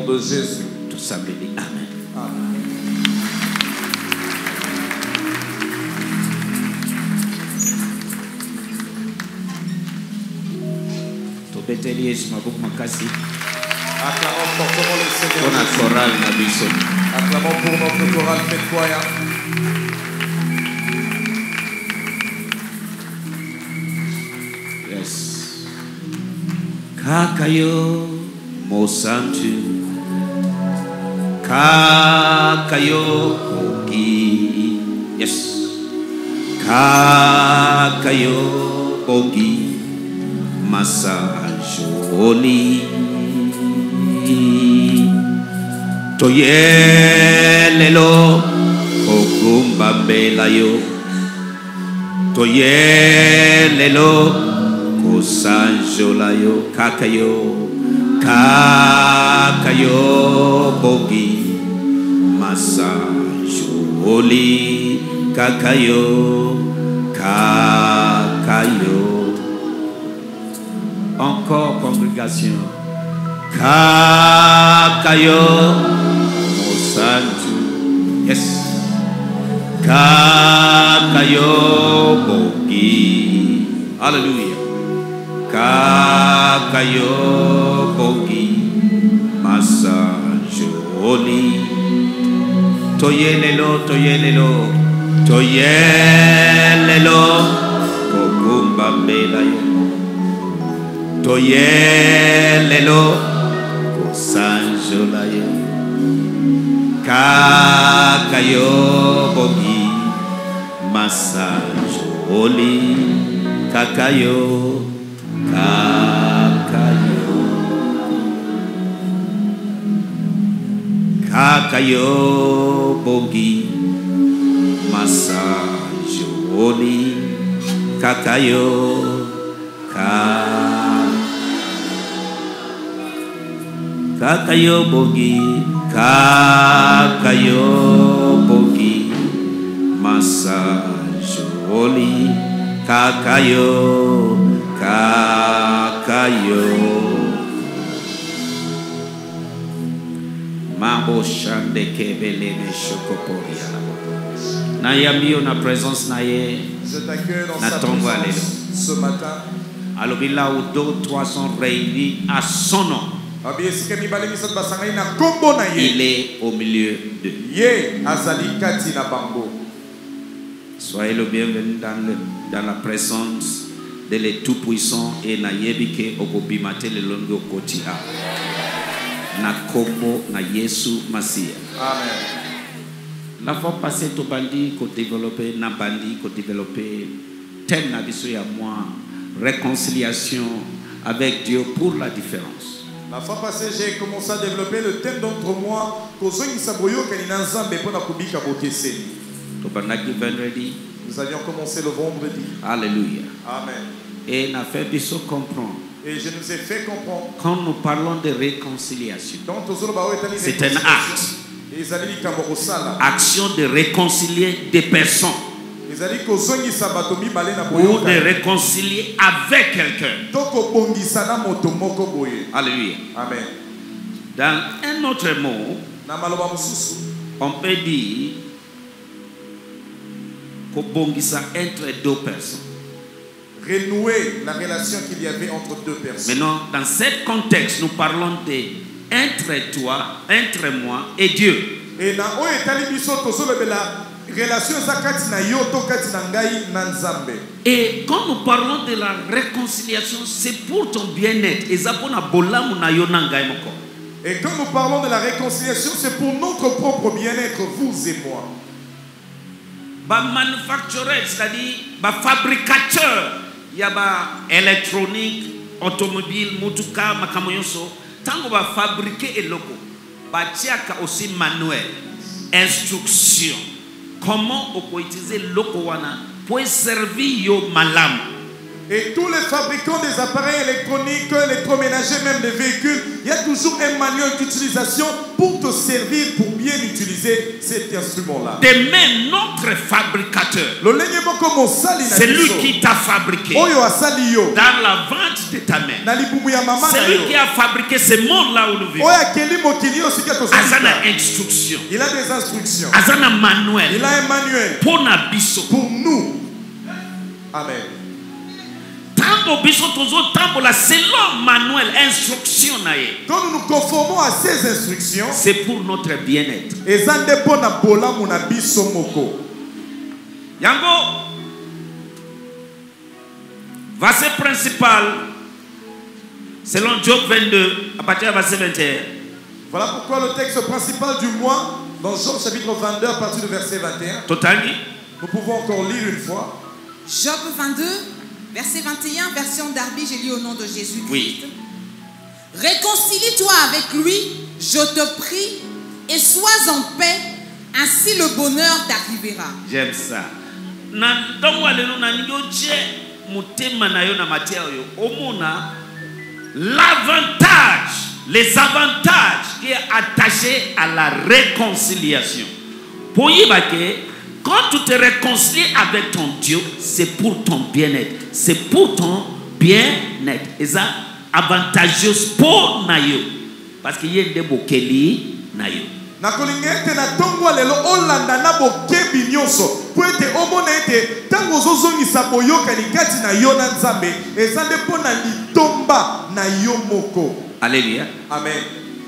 nom de Jésus. Tout ça me dit Amen. Amen. Acclamons fortement le Seigneur. Acclamons pour notre chorale Fête-Choya. Yes. Kakayo Mosantu. Kakayo Koki. Yes. Kakayo Koki. Masajoli. Toyelelo Kokumba Belayo. Toyelelo Kosanjolayo. Kakayo. Kakayo Bogi Masajoli. Kakayo. Kakayo. Encore congrégation. Kakayo Mosantu. Yes. Kakayo Bogi. Hallelujah. Kakayo Bogi Masajoli. Toyelelo, toyelelo, toyelelo. Kokumba Belayo. Toyelelo Kosanjolayo. Kakayo Bogi Masajoli. Kakayo. Kakayo. Kakayo Bogi Masajoli. Kakayo. Kakayo Bogi. Kakayo Bogi Masajoli. Kakayo. Kakayo. Mambo shande kebele me shokoporia. Nayambio na présence naye. Je t'accueille dans sa présence ce matin. Alors là où 2 ou 3 sont réunis à son nom. Il est au milieu d'eux. Soyez le bienvenu dans la présence de le Tout-Puissant et na yebike okobimate le longo kotia. Na kombo na Yesu Masia. Amen. La fois passée, to bandi ko développer na bandi ko développer tel na biso ya moi réconciliation avec Dieu pour la différence. La fois passée, j'ai commencé à développer le thème d'entre moi. Nous avions commencé le vendredi. Alléluia. Amen. Et n'a fait biso comprendre. Et je nous ai fait comprendre. Quand nous parlons de réconciliation, c'est un acte. Action de réconcilier des personnes. Ou de réconcilier avec quelqu'un. Alléluia. Amen. Dans un autre mot, on peut dire qu'obongisa entre 2 personnes. Renouer la relation qu'il y avait entre 2 personnes. Maintenant, dans ce contexte, nous parlons de entre toi, entre moi et Dieu. Et dans Et quand nous parlons de la réconciliation, c'est pour ton bien-être. Et quand nous parlons de la réconciliation, c'est pour notre propre bien-être, vous et moi. Manufacturer, c'est-à-dire fabricateur, il y a électronique, automobile, mutuka, makamoyoso. Tant qu'on va fabriquer et loco, batiaka aussi manuel, instruction. Comment on peut utiliser loco wana pour servir yo malam. Et tous les fabricants des appareils électroniques, électroménagers, même des véhicules, il y a toujours un manuel d'utilisation pour te servir, pour bien utiliser cet instrument-là. Demain, notre fabricateur, c'est lui qui t'a fabriqué dans la vente de ta main. C'est lui qui a fabriqué ce monde-là où nous vivons. Instruction. Il a des instructions. Manuel. Il a un manuel pour nous. Amen. Selon manuel, instruction. Quand nous nous conformons à ces instructions, c'est pour notre bien-être. Yango, verset principal, selon Job 22, à partir du verset 21. Voilà pourquoi le texte principal du mois, dans Job chapitre 22, à partir du verset 21. Totali. Nous pouvons encore lire une fois. Job 22, verset 21, version Darby, j'ai lu au nom de Jésus-Christ. Oui. Réconcilie-toi avec lui, je te prie, et sois en paix, ainsi le bonheur t'arrivera. J'aime ça. L'avantage, les avantages qui est attaché à la réconciliation. Pour y baquer, quand tu te réconcilies avec ton Dieu, c'est pour ton bien-être. C'est pour ton bien-être. Et ça, avantageux pour Nayo. Parce qu'il y a des bokeli Nayo. Nakolingete na tongwa lelo olanda na bokebi nyonso po ete omona ete tango zozongisa boyoka likati na yo na Nzambe ezande pona litomba na yo moko. Alléluia. Amen.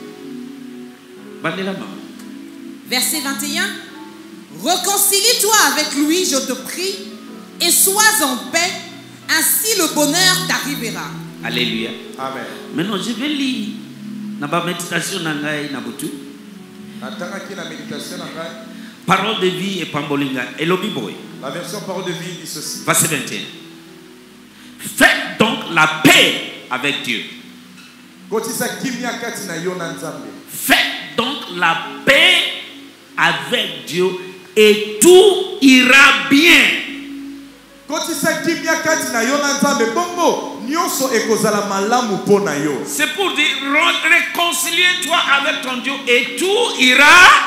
Verset 21. Réconcilie-toi avec lui, je te prie, et sois en paix, ainsi le bonheur t'arrivera. Alléluia. Amen. Maintenant, je vais lire dans ma méditation nangai nabutu. Parole de vie et pambolinga. Elobi boy. La version parole de vie dit ceci. Verset 21. Faites donc la paix avec Dieu. Faites donc la paix avec Dieu et tout ira bien. C'est pour dire réconcilie-toi avec ton Dieu et tout ira.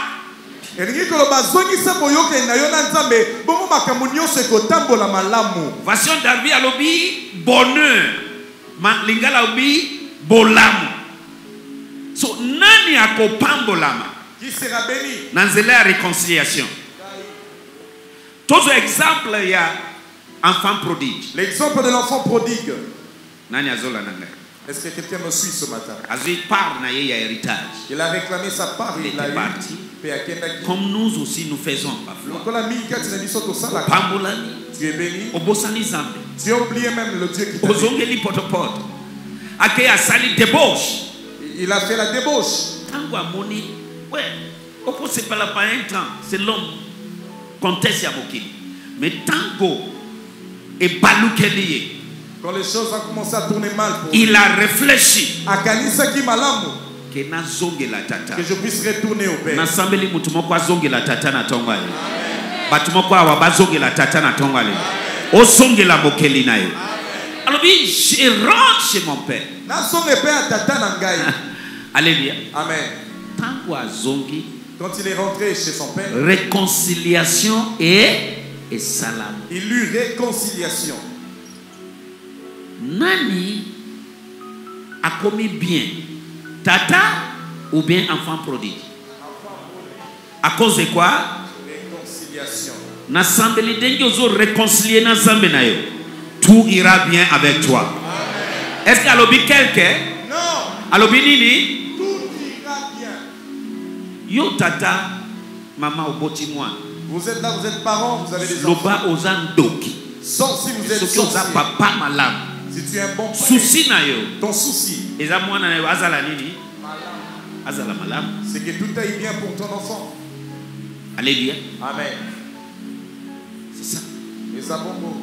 Version Darby alobi bonheur. Lingala obi bolamu. So nani akopambolama? Qui sera béni? Nanzela la réconciliation. Tout exemple il y a enfant prodigue. L'exemple de l'enfant prodigue. Nani azola nanga. Est-ce que quelqu'un me suit ce matin? Azui part na ye héritage. Il a réclamé sa part, il est parti. Comme nous aussi nous faisons. Pambolani. Tu es béni. Obosani zambe. Tu as oublié même le Dieu qui t'a béni. Ozongeli potopoto. Ake asali débauche. Il a fait la débauche. Tango amoni. Ouais. Opo c'est pas là pas un temps. C'est l'homme. Conteste Yabokili. Mais tango et balukeli. Quand les choses ont commencé à tourner mal pour il a réfléchi. Que je puisse retourner au Père. Alors je rentre chez mon Père. Alléluia. Amen. Quand il est rentré chez son Père, réconciliation et salam. Il eut réconciliation. Nani a commis bien, tata ou bien enfant prodigue? À cause de quoi? Réconciliation. N'assemblée d'engozo réconcilier n'assemblée na yo. Tout ira bien avec toi. Est-ce qu'à l'obi quelqu'un? Non. À l'obi nini? Tout ira bien. Yo tata, maman oboti moi. Vous êtes là, vous êtes parents, vous avez des enfants. Loba ozan doki. Sauf si vous êtes sorcier. Papa malam. Si tu es un bon père, souci na yo. Ton souci, c'est que tout aille bien pour ton enfant. Alléluia. Amen. C'est ça. Et ça bon mot.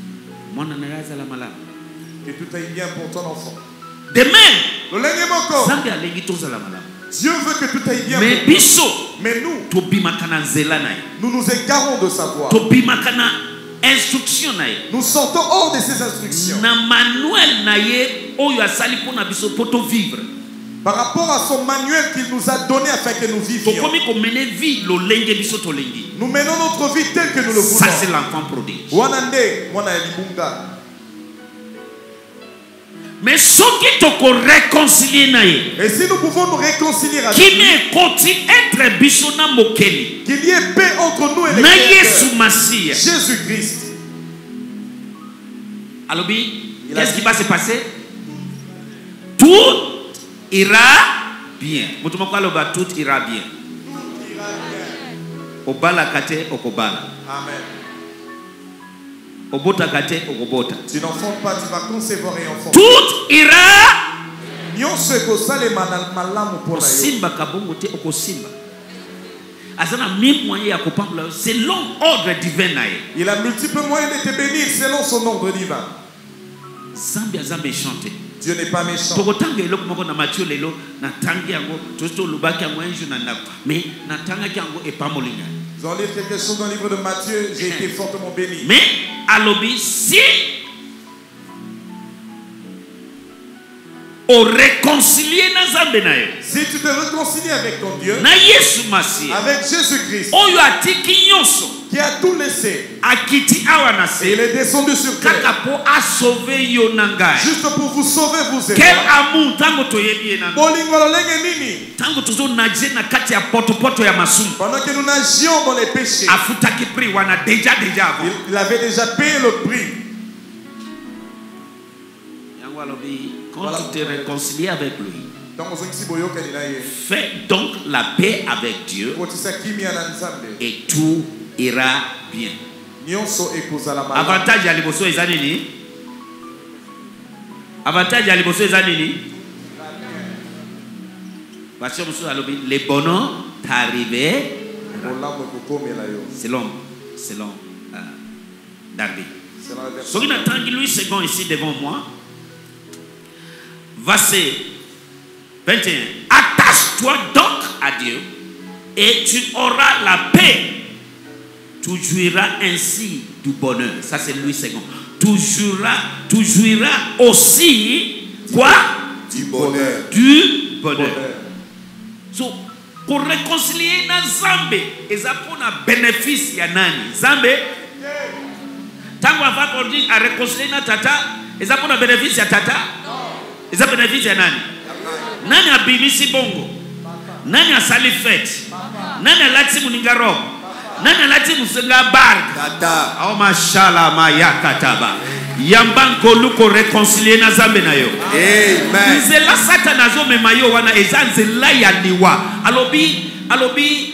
Que tout aille bien pour ton enfant. Demain, Dieu veut que tout aille bien. Mais nous, nous nous égarons de sa voie. instruction na ye. Nous sortons hors de ces instructions. Na manuel na ye oyo asali pona biso poto vivre. Par rapport à son manuel qu'il nous a donné afin que nous vivions. Tokomi ko mener vie lo lenge biso to lengi. Nous menons notre vie telle que nous le voulons. Ça c'est l'enfant prodigue. Wanande mwana ya libunga. Mais ce qui te réconcilier na ye. Et si nous pouvons nous réconcilier avec Qui lui, me continue entre biso na mokeli. qu'il y ait paix entre nous et les Na créateurs. Yesu Masia. Jésus-Christ. Alobi, qu'est-ce qui va se passer? Tout ira bien. Mutumoko aloba tout ira bien. Obala kate okobala. Amen. Obota kate okobota. Tu n'enfantes pas, tu vas concevoir et enfanter. Tout ira. Nyonso ekosala malamu pour la yo. Simba kabongo te okosimba. Azana mille moyens ya kopambla selon ordre divin na ye. Il a multiples moyens de te bénir selon son ordre divin. Zambi azambe chanté. Dieu n'est pas méchant. Tokotanga eloko moko na Matthieu lelo na tangi yango tosto lubaki yango enjo na ndako. Mais na tanga yango epamolinga. Nous allons lire quelque chose dans le livre de Matthieu. J'ai été fortement béni. Mais alobi si o réconcilier na zambe na yo. Si tu te réconcilies avec ton Dieu, Na Yesu Masia. avec Jésus-Christ, Oyo atiki nyonso. qui a tout laissé, Akiti awa na et se. il est descendu sur terre, Kaka po a sauvé yo na ngai. juste pour vous sauver, vous et Quel moi. amour tango toyebi ye na. Bolingo lolenge nini? Tango tozo naje na kati ya poto ya masumu. Pendant que nous nagions dans les péchés, Afutaki prix wana déjà avant. il avait déjà payé le prix. Yango alobi quand Voilà. tu te réconcilies avec lui, Donc, aux Oxy Boyoka, il a eu. fais donc la paix avec Dieu Kotisa kimia na nzambe. et tout ira bien. Nyonso ekozala malamu. Avantage ya liboso eza nini? Avantage ya liboso eza nini? Version mosusu alobi le bonheur t'arriver Olamu ekokomela yo. selon Darby. C'est dans la version. Soki natangi Louis II ici devant moi. Verset 21. Attache-toi donc à Dieu et tu auras la paix. Tu jouiras ainsi du bonheur. Ça c'est Louis II. Tu jouiras aussi quoi? Du bonheur. Du bonheur. So, pour réconcilier na Zambé, eza pona bénéfice ya nani? Zambé tango avant qu'on dit à réconcilier na tata, eza pona bénéfice ya tata? Eza bénéfice ya nani? Nani abimisi bongo? Nani asali fête? Nani alati muninga robe? Nani alati musinga barg? Tata. Oh mashallah ma yakataba. Yambanko luko réconcilier na Zambé na yo. Amen. Nzela satana zo mema yo wana eza nzela ya liwa. Alobi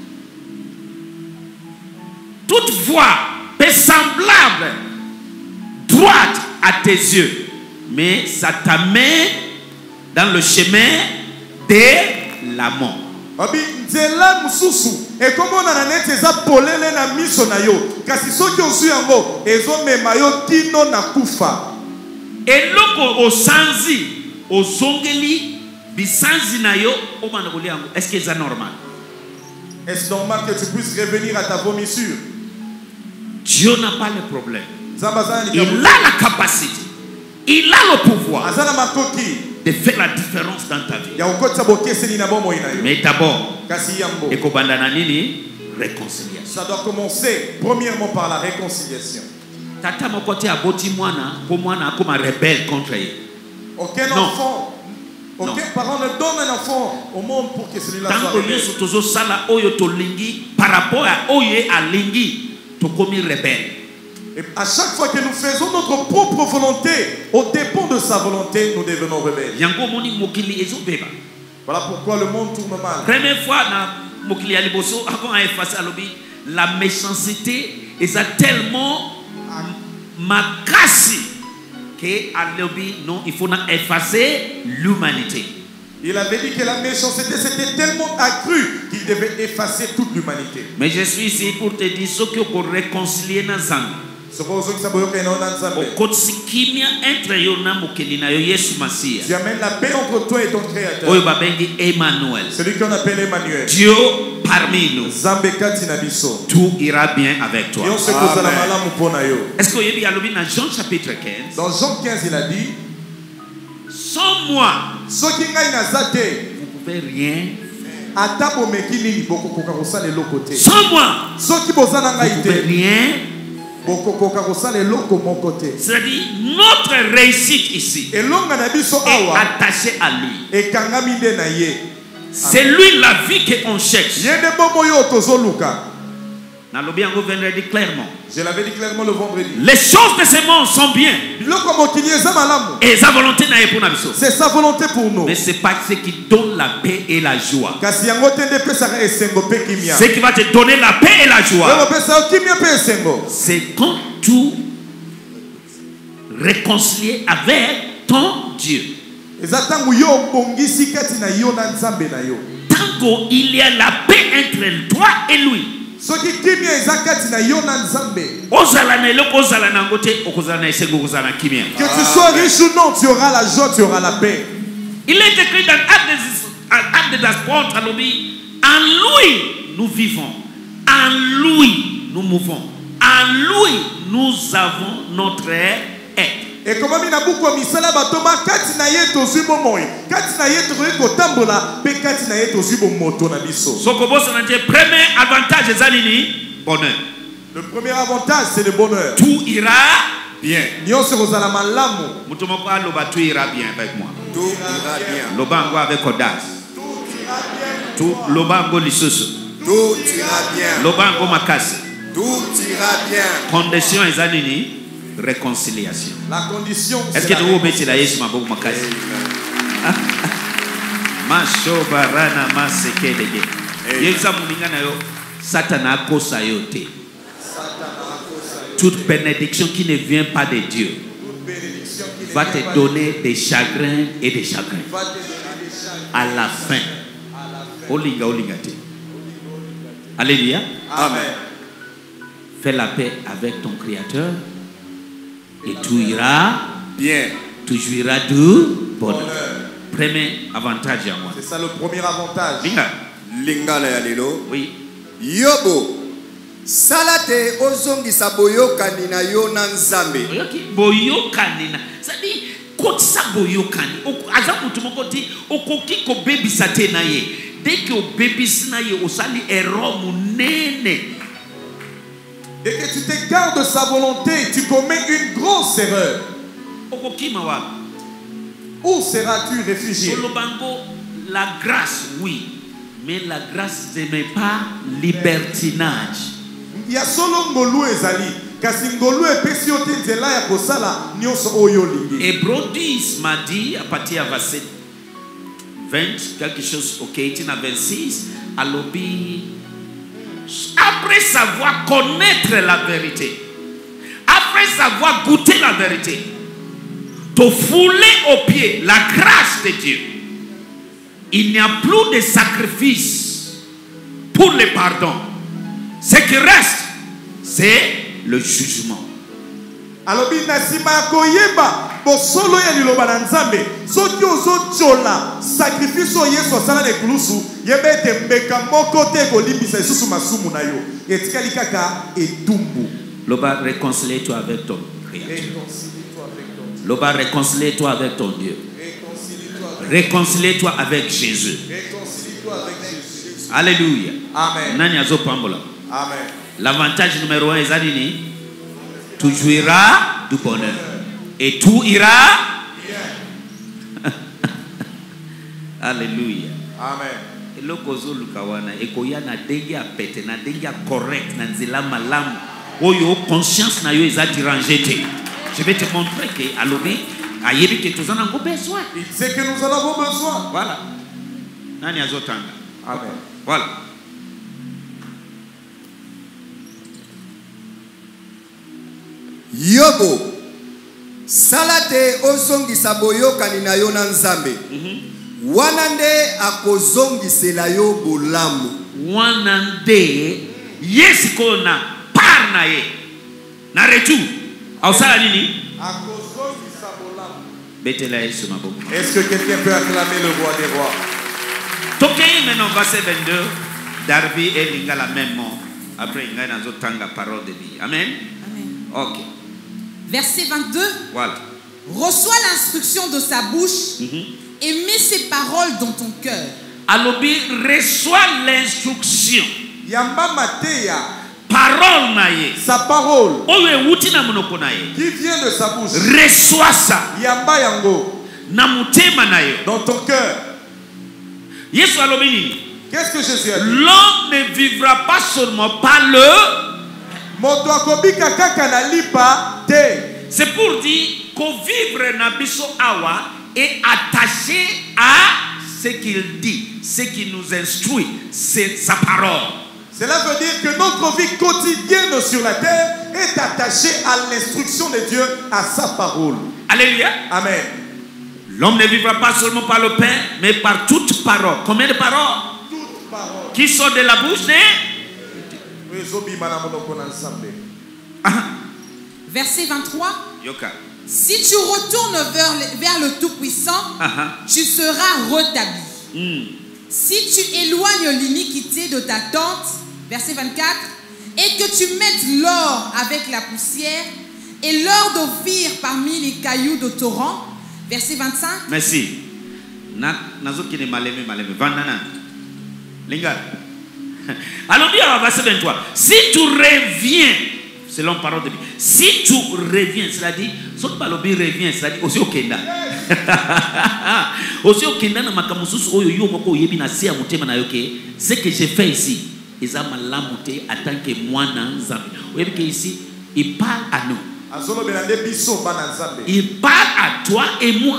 toute voix est semblable droite à tes yeux, mais ça t'amène dans le chemin de la mort. Abi nzela mususu ekomona na neti eza polele na miso na yo kasi soki ozwi yango ezomema yo kino na kufa. Eloko osanzi ozongeli bisanzi na yo omana kolia yango. Est-ce que c'est normal? Est-ce normal que tu puisses revenir à ta vomissure? Dieu n'a pas le problème. Zambazana Il a la capacité, il a le pouvoir azana makoki de faire la différence dans ta vie. ya okotisa bokeseni na bomoi na yo. Mais d'abord, Kasi yango ekobanda na nini? Réconciliation. ça doit commencer premièrement par la réconciliation. Tata moko te aboti mwana po mwana akoma rebelle contre ye. Aucun Non. enfant, aucun Non. parent ne donne un enfant au monde pour que celui-là soit Tango rebelle. nyonso tozosala oyo tolingi par rapport à oyo ye alingi tokomi rebelle. Et à chaque fois que nous faisons notre propre volonté, au dépend de sa volonté, nous devenons rebelles. Yango moni mokili ezobeba. Voilà pourquoi le monde tourne mal. Première fois na mokili ya liboso avant à effacer alobi la méchanceté est tellement makasi que alobi non il faut na effacer l'humanité. Il avait dit que la méchanceté c'était tellement accru qu'il devait effacer toute l'humanité. Mais je suis ici pour te dire ce que pour réconcilier na Zambé. okotisi kimia entre yo na mokeli na yo Yesu Masia. Tu amènes la paix entre toi et ton créateur. Oyo babengi Emmanuel. Celui qu'on appelle Emmanuel. Dieu parmi nous. Tout ira bien avec toi. Est-ce que vous avez lu dans Jean chapitre 15? Dans Jean 15, il a dit, sans moi, vous ne pouvez rien. Sans moi, vous ne pouvez rien. C'est-à-dire, notre réussite ici est attachée à lui. C'est lui la vie qu'on cherche. Je l'avais dit clairement le vendredi. Les choses de ce monde sont bien. Et sa volonté n'est pour nous. C'est sa volonté pour nous. Mais ce n'est pas ce qui donne la paix et la joie. Ce qui va te donner la paix et la joie, c'est quand tu réconcilies avec ton Dieu. Tant qu'il y a la paix entre toi et lui, que tu sois riche ou non, tu auras la joie, tu auras la paix. Il est écrit dans Actes des Apôtres, en lui nous vivons, en lui nous mouvons, en lui nous avons notre être. Et comme mina buku misala batoma kati na yeto zubo moyi kati na yeto ko tambola pe kati na yeto zubo moto na biso. Sokobosa na premier avantage ezalini bonheur. Le premier avantage c'est le bonheur. Tout ira bien. Nyonso kozala malamu. Mutu moko aloba tout ira bien avec moi. Tout ira bien. Lobango avec audace. Tout ira bien. Tout lobango lisusu. Tout ira bien. Lobango makasi. Tout ira bien. Condition ezalini réconciliation. La condition. Est-ce que nous obéissons à Yesu maboku makasi? Masho barana masekedege. Yesa muninga na yo Satana akosa yote. Toute bénédiction qui ne vient pas de Dieu va te donner des chagrins et des chagrins. À la fin. Olinga olingate. Alléluia. Amen. Fais la paix avec ton Créateur. Et tout ira bien. Tu jouiras du bonheur. Premier avantage à moi. C'est ça le premier avantage. Linga la yalelo. Oui. Yobo. Salate ozongisa boyokani na yo na nzambe. Boyokani na. C'est-à-dire kotisa boyokani. Aza mutu moko ti okoki ko bebisa te na ye. Dès que o bebisa na ye osali erreur munene. Et que tu t'écartes de sa volonté, tu commets une grosse erreur. Où seras-tu réfugié? La grâce, oui. Mais la grâce, ce n'est pas libertinage. Il y a solo ngolu ezali. Kasi ngolu epesi ote nzela ya kosala nyonso oyo lingi. Hébreu 10 m'a dit, à partir de verset 20, quelque chose, ok, il y a 26, à l'obi. Après savoir connaître la vérité, après savoir goûter la vérité, te fouler aux pieds la grâce de Dieu, il n'y a plus de sacrifice pour le pardon. Ce qui reste, c'est le jugement. Alors, bosolo ya liloba na nzambe soki ozochola sacrifice o yesu asala na ekulusu yebete mbeka moko te kolimbisa lisusu masumu na yo etikali kaka etumbu. Loba, réconcilie-toi avec ton Créateur. Loba, réconcilie-toi avec ton Dieu. Réconcilie-toi avec Jésus. Alléluia. Amen. Nani azopambola. Amen. L'avantage numéro 1 est zadini. Tu jouiras du bonheur. Et tout ira bien. Alléluia. Amen. Et le kozo lukawana ekoya na dengue a pété na dengue a correct na nzela malamu oyo conscience na yo ezati rangete. Je vais te montrer que alobi ayebi que tous en avons besoin. C'est que nous en avons besoin. Voilà. Nani azotanga. Amen. Voilà. Yobo. Salate ozongisa boyokani na yo na nzambe. Wanande akozongisela yo bolamu. Wanande yesikona par na ye. na retour aosala nini akozongisa bolamu. betela yesu maboko. Est-ce que quelqu'un peut acclamer le roi des rois? Tokei maintenant verset 22 Darby et Lingala même mot. Après il y a une parole de vie. Amen. Amen. Ok. Verset 22. Voilà. Reçois l'instruction de sa bouche et mets ses paroles dans ton cœur. Alobi reçoit l'instruction. Yamba mateya. Parole naye. Sa parole. Oyo wuti na monoko naye. Qui vient de sa bouche. Reçois ça. Yamba yango. Na mutema nayo. Dans ton cœur. Yesu alobi nini? Qu'est-ce que Jésus a dit? L'homme ne vivra pas seulement par le. Moto akobika kaka na lipa te. C'est pour dire qu'au vivre na biso awa est attaché à ce qu'il dit, ce qui nous instruit, c'est sa parole. Cela veut dire que notre vie quotidienne sur la terre est attachée à l'instruction de Dieu, à sa parole. Alléluia. Amen. L'homme ne vivra pas seulement par le pain, mais par toute parole. Combien de paroles? Toute parole. Qui sort de la bouche de... Verset 23. Yoka. Si tu retournes vers le Tout-Puissant, tu seras rétabli. Si tu éloignes l'iniquité de ta tente, verset 24, et que tu mettes l'or avec la poussière et l'or d'Ophir parmi les cailloux de torrent, verset 25. Merci. Nazokine maleme. Vandana. Linga. Alors dis à verset 23. Si tu reviens, selon parole de Dieu, si tu reviens, c'est-à-dire, sauf pas l'objet revient, c'est-à-dire aussi au Kenda. Aussi au Kenda, na makamususu oyo yo moko yebi na sia mutema na yoke. Ce que j'ai fait ici, ils ont malamuté en tant que moi dans Zambie. Vous voyez que ici, il parle à nous. Il parle à toi et moi.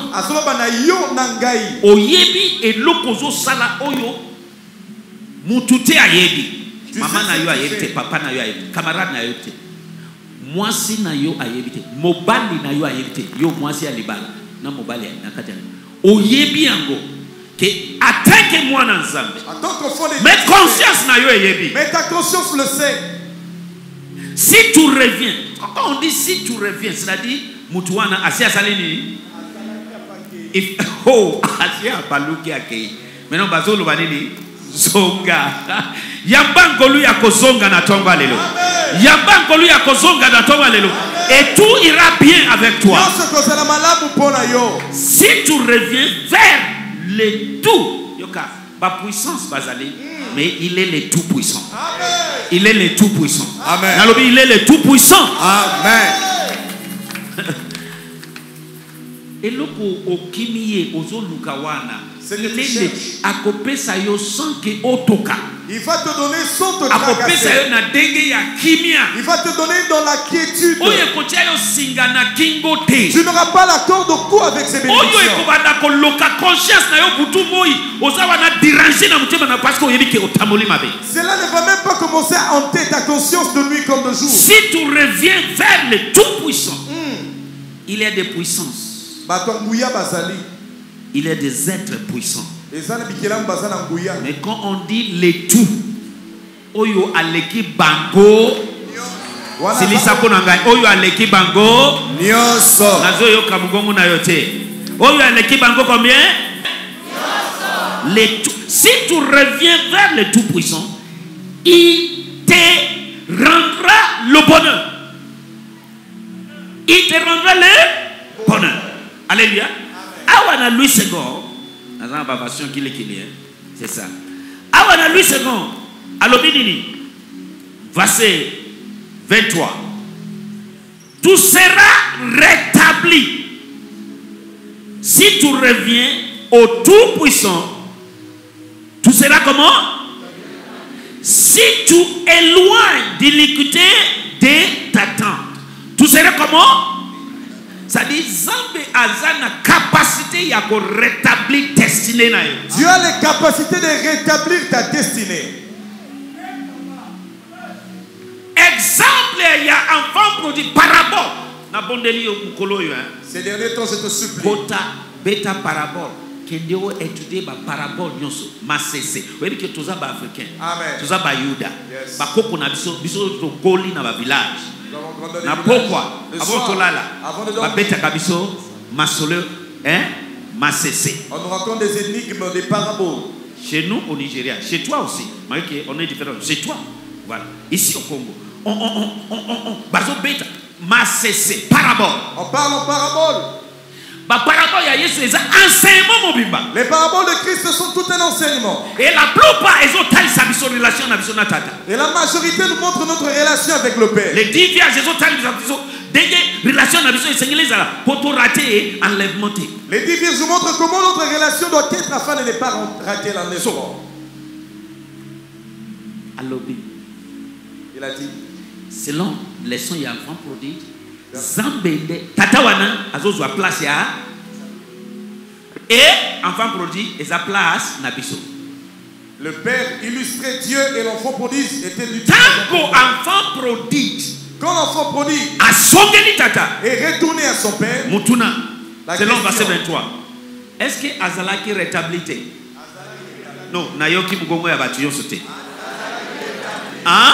Oyebi et lokozo sala oyo mutute ayebi. Maman na yo ayebite, papa na yo ayebite, camarade na yo ayebite. Mwasi na yo ayebite, mobali na yo ayebite. Yo mwasi alibala na mobali na kati. Oyebi yango que attends que moi dans Zambie. Mais conscience na yo ayebi. Mais ta conscience le sait. Si tu reviens, quand on dit si tu reviens, c'est-à-dire mutuana asia salini. If oh asia baluki akei. Maintenant bazolo banini zonga. Yambangolu ya kozonga na tonga lelo. Yambangolu ya kozonga na tonga lelo. Et tout ira bien avec toi. Si tu reviens vers le tout, yoka, ba puissance bazali, mais il est le tout puissant. Il est le tout puissant. Amen. Nalobi, il est le tout puissant. Amen. Et loko okimiye ozo lukawana. Il va te donner sans te tracasser. Il va te donner dans la quiétude. Tu n'auras pas l'accord de coup avec ces bénédictions. Cela ne va même pas commencer à hanter ta conscience de nuit comme de jour. Si tu reviens vers le Tout-Puissant, il y a des puissances. Il est des êtres puissants. Mais quand on dit les tout, oyo aleki bango, c'est l'isako nangai. Oyo aleki bango, nyoso. Nazo yo kamugongo na yote. Oyo aleki bango combien? Les tout. Si tu reviens vers le tout puissant, il te rendra le bonheur. Il te rendra le bonheur. Alléluia. Awana Louis II, c'est ça. Awana Louis II, alobinini, verset 23. Tu seras rétabli si tu reviens au Tout-Puissant. Tu seras comment? Si tu éloignes de l'iniquité de ta tente, tu seras comment? Ça dit, Zambé a la capacité de rétablir ta destinée. Dieu a la capacité de rétablir ta destinée. Exemple, il y a un enfant produit parabole. Ces derniers temps, je te supplie. Beta parabole. Kendeo étudier ba parabole nyonso masese. Webi que tous ba africain. Amen. Tous ba Yuda. Ba koko na biso to goli na ba village. Na pourquoi? Avant tolala. Avant de dormir. Babeta kabiso masole masese. On nous raconte des énigmes, des paraboles. Chez nous au Nigeria, chez toi aussi. On est différents. Chez toi. Voilà. Ici au Congo. Bazo beta masese parabole. On parle en parabole. Les paraboles de Christ sont tout un enseignement. Et la plupart, ils ont taillé sa relation avec son tata. Et la majorité nous montre notre relation avec le Père. Les 10 vierges, ils ont taillé des relations avec son pour rater enlèvement. Les 10 vierges nous montrent comment notre relation doit être afin de ne pas rater l'enlèvement. Il a dit, selon les sons et enfants prodiges, Zambende, Tatawana, Azozwa place ya, et enfant prodigue, et sa place Nabiso. Le Père illustrait Dieu et l'enfant prodigue était du Tango enfant prodigue. Quand l'enfant prodigue a songeli tata est retourné à son Père, Mutuna, selon verset 23, est-ce que Azalaki rétablité? Non, Nayoki Mugongo ya batu yo sote. Hein?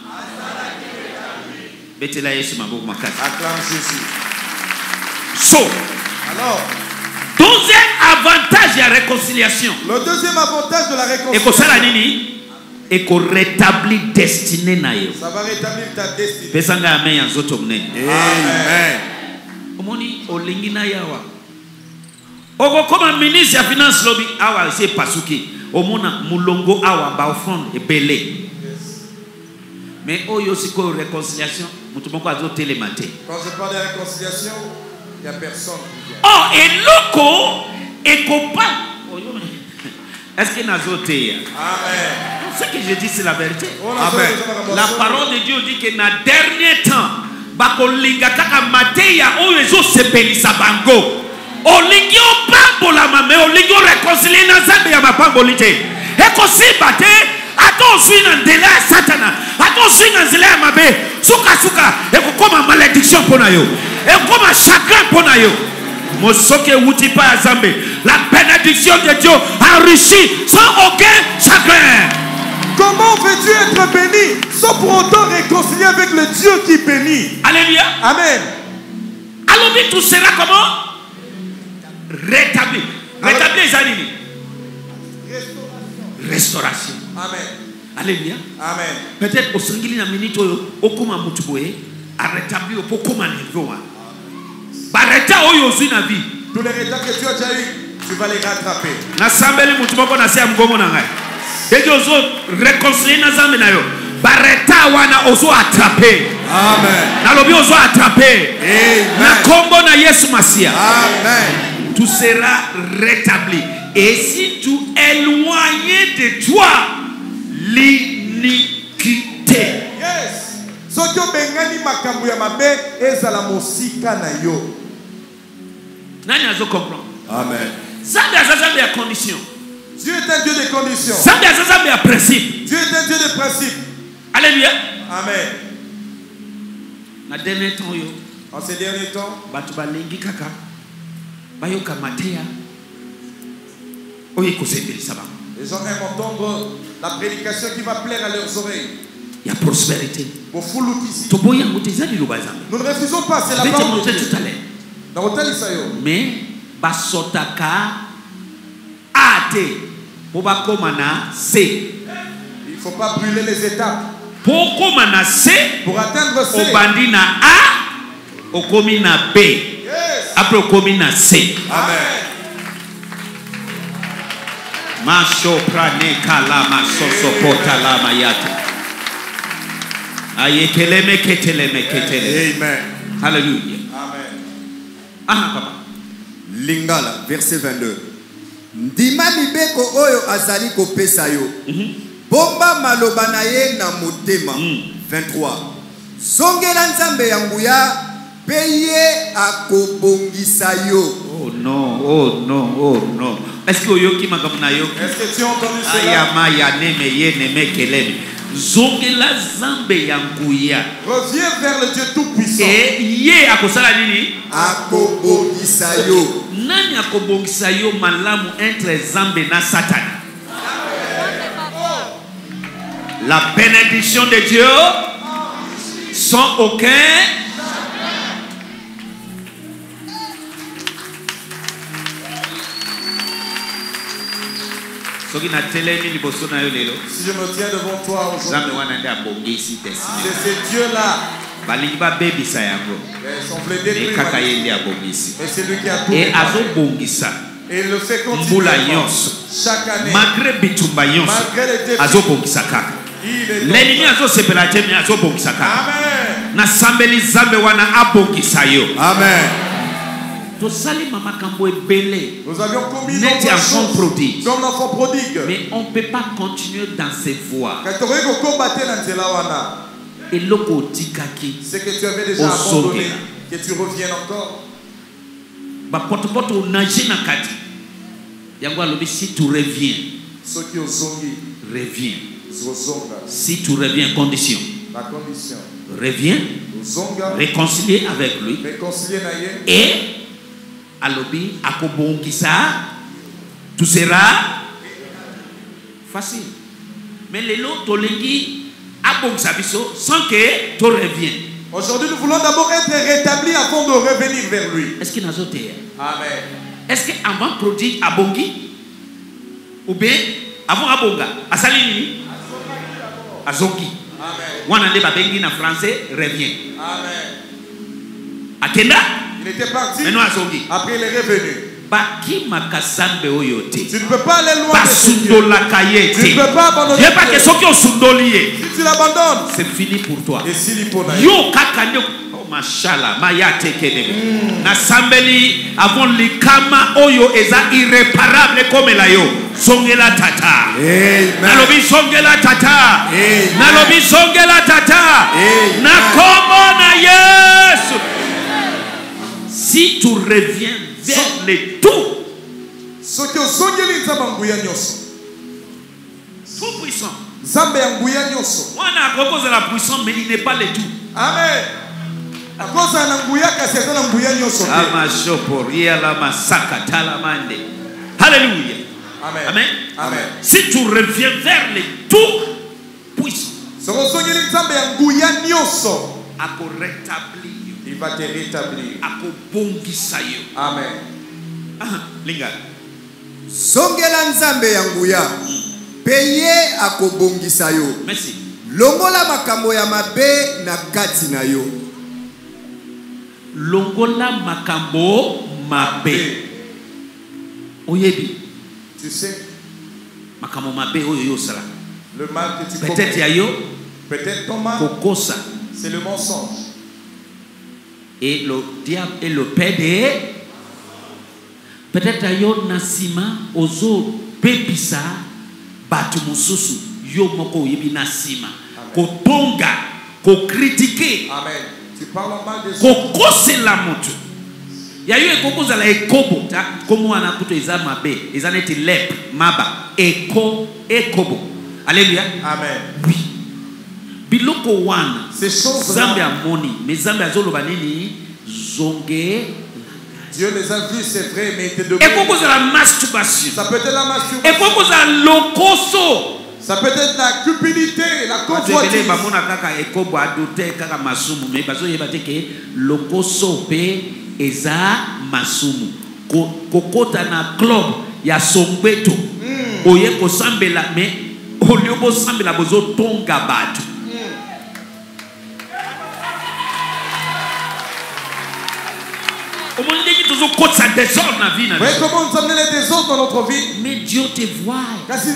Acclame Jésus. So, alors, deuxième avantage de la réconciliation. Le deuxième avantage de la réconciliation. Et qu'on rétablit destinée nayo. Ça va rétablir ta destinée. Pesanga amen ya zoto mnene. Amen. Omoni olingi na yawa. Oko comme ministre ya finance lobby awa c'est pasuki. Omona mulongo awa ba offrande et belé. Mais oyo siko réconciliation. Quand je parle de réconciliation, il n'y a personne qui vient. Oh, et loco, et copain. Est-ce qu'il y a Amen. Ce que je dis, c'est la vérité. Amen. La parole de Dieu dit que dans le dernier temps, bakolinga kaka mateya oyezo sepelisa bango. Olingi opambola mame, olingi réconcilier na zambe ya mapambolite. Et kosi bate. Attention dans délai Satana. Attention dans délai mabe. Suka suka. Et comme malédiction pour nayo. Et comme chagrin pour nayo. Mosoke wuti pa Zambe. La bénédiction de Dieu enrichit sans aucun chagrin. Comment veux-tu être béni sans pour autant réconcilier avec le Dieu qui bénit? Alléluia. Amen. Alors tout sera comment? Rétabli. Rétabli les animés. Restauration. Amen. Alléluia. Amen. Peut-être au singili na minute au kuma mutuboye a rétabli au pokoma niveau. Bareta oyo zui na vie. Tous les retards que tu as déjà eu, tu vas les rattraper. Na sambeli mutuboko na sia mgongo na ngai. Dès ozo réconcilier na zambe na yo. Bareta wana ozo attraper. Amen. Na lobi ozo attraper. Amen. Na kombo na Yesu Masia. Amen. Tout sera rétabli. Et si tu éloignes de toi l'iniquité. Yes. Soki obengani makambo ya mabe ezala mosika na yo. Nani azo comprendre? Amen. Zambe azazambe ya condition. Dieu est un Dieu de conditions. Zambe azazambe ya principe. Dieu est un Dieu de principe. Alléluia. Amen. Na dernier temps yo. En ces derniers temps, batu balengi kaka bayoka mateya. Les gens aiment entendre la prédication qui va plaire à leurs oreilles. Il y a prospérité. Nous ne refusons pas, c'est la parole de Dieu. Tout à l'heure. Mais basotaka ate bobakoma C. Il ne faut pas brûler les étapes. Pour atteindre C. Obandi na A, okomi na B. Yes. Après okomi na C. Amen. Masho prane kalama soso pota lama yate. Ayekeleme keteleme ketele. Amen. Alléluia. Amen. Ah papa. Lingala verset 22. Ndima mibeko oyo azali kopesa yo. Bomba maloba na ye na motema. 23. Songela nzambe ya nguya peye akobongisa yo. Oh non, oh non, oh non. Est-ce que yoki makamuna yo? Est-ce que tu as entendu cela? Ayama ya neme ye neme keleme. Zongela zambe ya nguya. Reviens vers le Dieu tout puissant. Et ye akosala nini? Akobongisa yo. Nani akobongisa yo malamu entre zambe na Satan? La bénédiction de Dieu sans aucun. Si je me tiens devant toi aujourd'hui, c'est Dieu là. Ils sont voulu détruire ma vie. Et c'est lui qui a tout réparé. Et il le fait continuer chaque année. Malgré les défis. l'ennemi azosepela te mais azobongisaka. Amen. Nasambeli zambe wana abongisa yo. Amen. Nous avions commis notre enfant prodigue. Comme l'enfant prodigue. Mais on ne peut pas continuer dans ces voies. Et c'est que tu avais déjà abandonné, que tu reviennes encore. Si tu reviens, reviens. Si tu reviens, condition. La condition. Reviens, réconcilier avec lui. Et alobi akobongisa, tout sera facile. Mais les lots tolengi abongisa biso sans que tu reviennes. Aujourd'hui, nous voulons d'abord être rétablis avant de revenir vers lui. Est-ce qu'il y a d'autres? Amen. Est-ce qu'avant prodigue abongi ou bien avant abonga asalini azongi? Amen. Wana de babengi na français revient. Amen. Akenda? Il était parti. Après il est revenu. Tu ne peux pas aller loin de Dieu. Tu ne peux pas abandonner Dieu. Si tu l'abandonnes, c'est fini pour toi. Et si yo kakande oh mashallah mayate kedebe. Nasambeli avant likama oyo eza irréparable comme la yo. Songela tata. Nalobi songela tata. Nalobi songela tata. Na komo na Yesu. Si tu reviens vers les tout, tout puissant. Wana akoko la puissance, mais il n'est pas le tout. Amen. Alléluia. Amen. Amen. Amen. Si tu reviens vers les tout puissants, il va te rétablir. Amen. Linga. Songela nzambe ya nguya. Peye akobongisa yo. Merci. Longola makambo ya mabe na kati na yo. Longola makambo mabe. Oyebi. Tu sais. Makambo mabe oyo yosala. Le mal que tu commets. Peut-être yayo. Peut-être ton mal. Kokosa. C'est le mensonge. Et le diable est le père de. Peut-être ayo nasima ozo bebisa batu mususu yo moko yebi nasima ko tonga ko critiquer. Amen. Tu parles mal des autres. Ko kose la moto. Ya yo ekoko za la ekobo ta komo ana kuto eza mabe eza neti lep maba ekobo. Alléluia. Amen. Oui. Biloko wana ces choses zambe amoni mais zambe azoloba nini zonge. Dieu les a vus, c'est vrai, mais il te demande. La masturbation. Ça peut être la masturbation. Ça peut être la cupidité, la convoitise. Kokota na club ya sombeto oye ko sambela mais oliobo sambela bozo tonga batu. Voyez comment nous amener les désordres dans notre vie. Mais Dieu te voit. Même si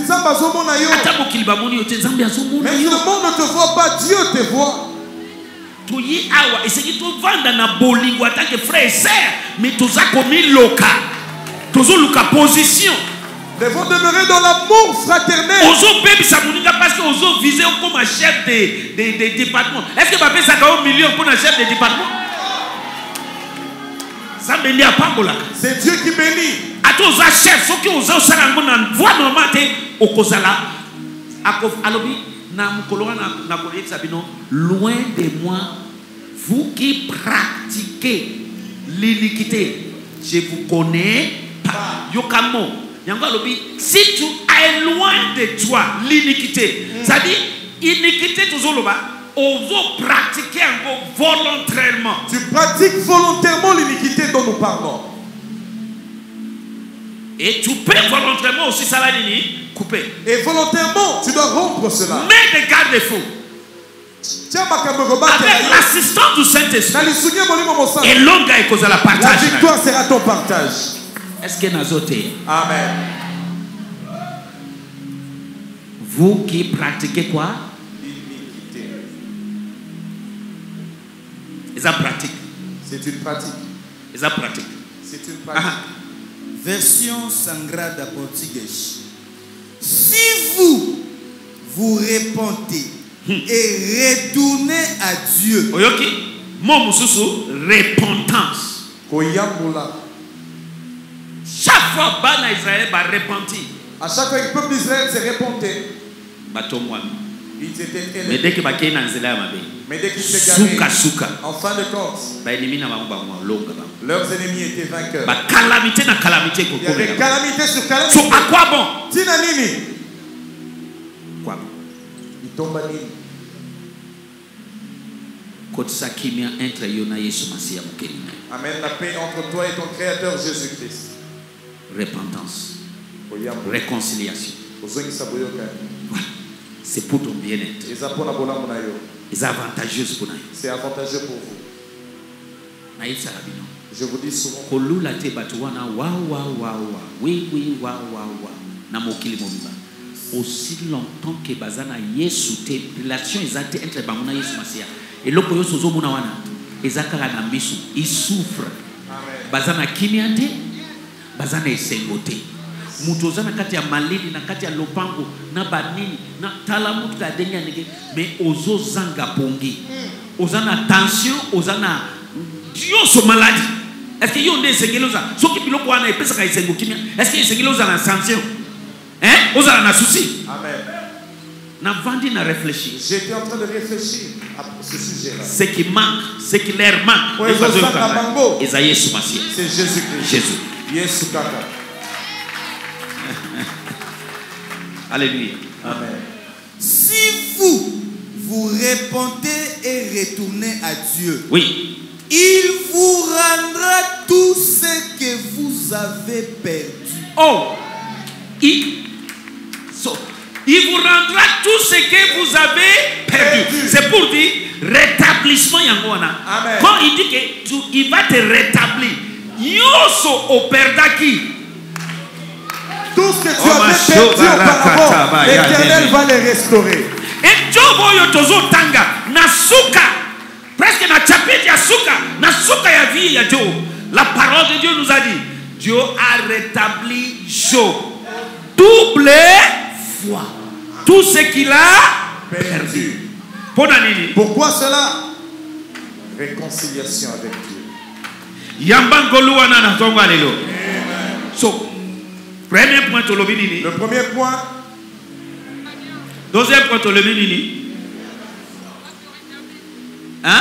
le monde ne te voit pas, Dieu te voit. Position. Devons demeurer dans l'amour fraternel. Parce que ozo visé comme chef de département. Est-ce que papa ça a 1 million pour un chef de département? C'est Dieu qui bénit. Atoza chef, ceux qui osent sarango na voix normale au kozala. Alobi na mukolo na kolek sabino loin de moi vous qui pratiquez l'iniquité. Je vous connais pas. Yokamo. Yango alobi si tu es loin de toi l'iniquité. Ça dit iniquité tozoloba Ozo pratiquer encore volontairement. Tu pratiques volontairement l'iniquité dont nous parlons. Et tu peux volontairement aussi ça couper. Et volontairement, tu dois rompre cela. Mais des garde-fous. Avec l'assistance du Saint-Esprit. Et longue et cause la partage. La victoire sera ton partage. Est-ce que nazoté? Amen. Vous qui pratiquez quoi? L'iniquité. C'est une pratique. C'est une pratique. C'est une pratique. C'est une pratique. Version Sangrada Portugais. Si vous vous repentez et retournez à Dieu. Oyoki, mon mususu, repentance. Koyambola. Chaque fois Bana Israël va repentir. À chaque fois que le peuple d'Israël s'est repenté, ils étaient élevés. Mais dès que Baké Nanzela Mabe, Mais dès qu'ils s'égarent, Souka Souka, en fin de compte, leurs ennemis étaient vainqueurs. calamité na calamité. Il y avait calamité sur calamité. So à quoi bon? Tina nini? Quoi bon? Il tombe à nini? Kotsa kimia entre Yona Yesu Masia Mukeli. Amen. La paix entre toi et ton Créateur Jésus-Christ. Repentance. Réconciliation. Voilà. C'est pour ton bien-être. C'est avantageux pour nous. C'est avantageux pour vous. Je vous dis souvent. Aussi longtemps que bazana Yesu te relation exacte entre bamuna Yesu Masia et loko yo sozo muna wana ezakara na misu il souffre. Bazana kimiate bazana esengote mutu ozana kati ya malini na kati ya lopango na banini na tala mutu ka denya nige mais ozo zanga pongi ozana tension ozana dioso maladie. Est-ce que yo nde sengeloza soki biloko wana epesa ka esengo kimia est-ce que esengeloza na tension? Hein? Vous avez un souci. Amen. J'étais en train de réfléchir à ce sujet-là. Ce qui manque, ce qui leur manque, c'est Jésus-Christ. Jésus. Jésus kaka. Alléluia. Amen. Si vous vous repentez et retournez à Dieu, oui, il vous rendra tout ce que vous avez perdu. Oh, il vous rendra tout ce que vous avez perdu. C'est pour dire rétablissement Yangwana. Quand il dit que il va te rétablir, Yoso au perdaki. Tout ce que tu avais perdu auparavant, l'Éternel va les restaurer. Et Jobo Yotozo Tanga, Nasuka, presque na chapitre ya Suka, Nasuka ya vie ya Job. La parole de Dieu nous a dit, Dieu a rétabli Job. Double fois tout ce qu'il a perdu. Pourquoi cela? Réconciliation avec Dieu. So, premier point, le premier point. Deuxième point, hein?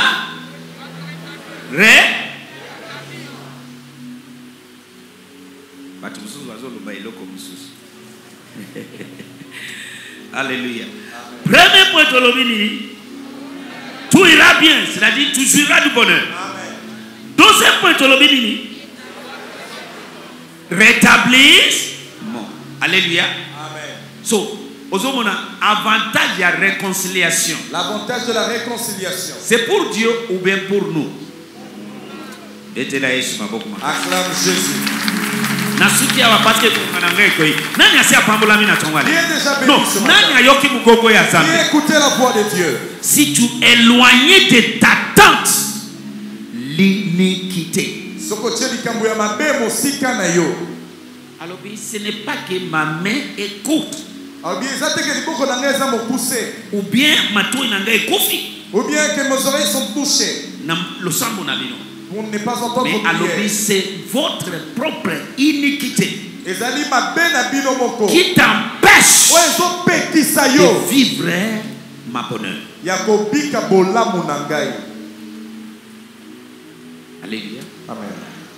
Alléluia. Premier point de l'obéissance, tout ira bien, c'est-à-dire tu jouiras du bonheur. Deuxième point de l'obéissance, rétablissement. Alléluia. Amen. So, avantage de la réconciliation. L'avantage de la réconciliation. C'est pour Dieu ou bien pour nous. Acclame Jésus. Nasuki ya parce que tunanangai koi nani asia pambola mina tongwale non nani ayoki mugogo ya zambi écoutez la voix de Dieu. Si tu éloignais de ta tente l'iniquité alors ce n'est pas que ma main écoute ou bien ma tour nangai kofi ou bien que mes oreilles sont touchées na lo sambo na bino. Pour ne pas entendre mais alors c'est votre propre iniquité qui t'empêche de vivre ma bonheur. Alléluia. Amen.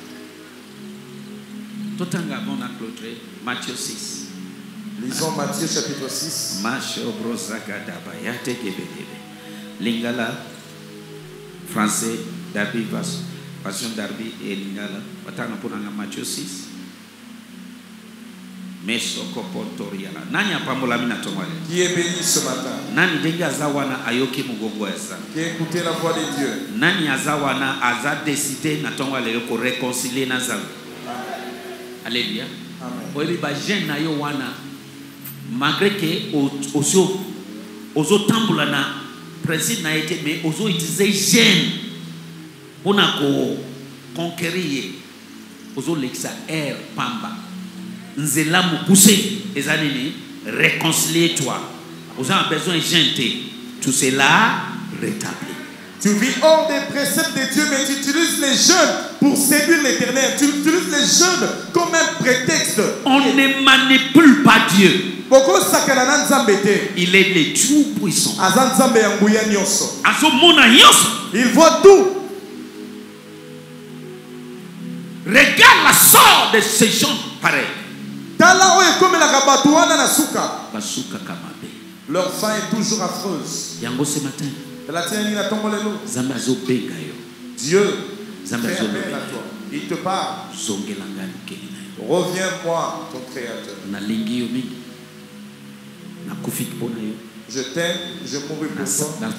Totanga bon à clôturer Matthieu 6. Lisons Matthieu chapitre 6. Lingala, français, Darby, version Darby et Lingala. Attends, pour Matthieu 6. Mesokopotoriala. Nani apambola mina tongwale? Qui est béni ce matin? Nani dengi azawana ayoki mugongo esa? Qui a écouté la voix de Dieu? Nani azawana aza décidé na tongwale ko réconcilier na zawu? Alléluia. Amen. Oyebi ba jeune na yo wana malgré que ozo tambola na principe na été mais ozo utiliser jeune pona ko conquérir ozo lexa air pamba. Nzela mukuse ezanini réconcilier toi. Vous avez besoin de gente. Tout cela rétabli. Tu vis hors des préceptes de Dieu, mais tu utilises les jeunes pour séduire l'Éternel. Tu utilises les jeunes comme un prétexte. On ne manipule pas Dieu. Il est le tout puissant. Il voit tout. Regarde la sorte de ces gens pareils. Leur fin est toujours affreuse. Yango ce matin. Dieu fait appel à toi. Il te parle. Reviens-moi, ton Créateur. Je t'aime, je mourrai pour toi.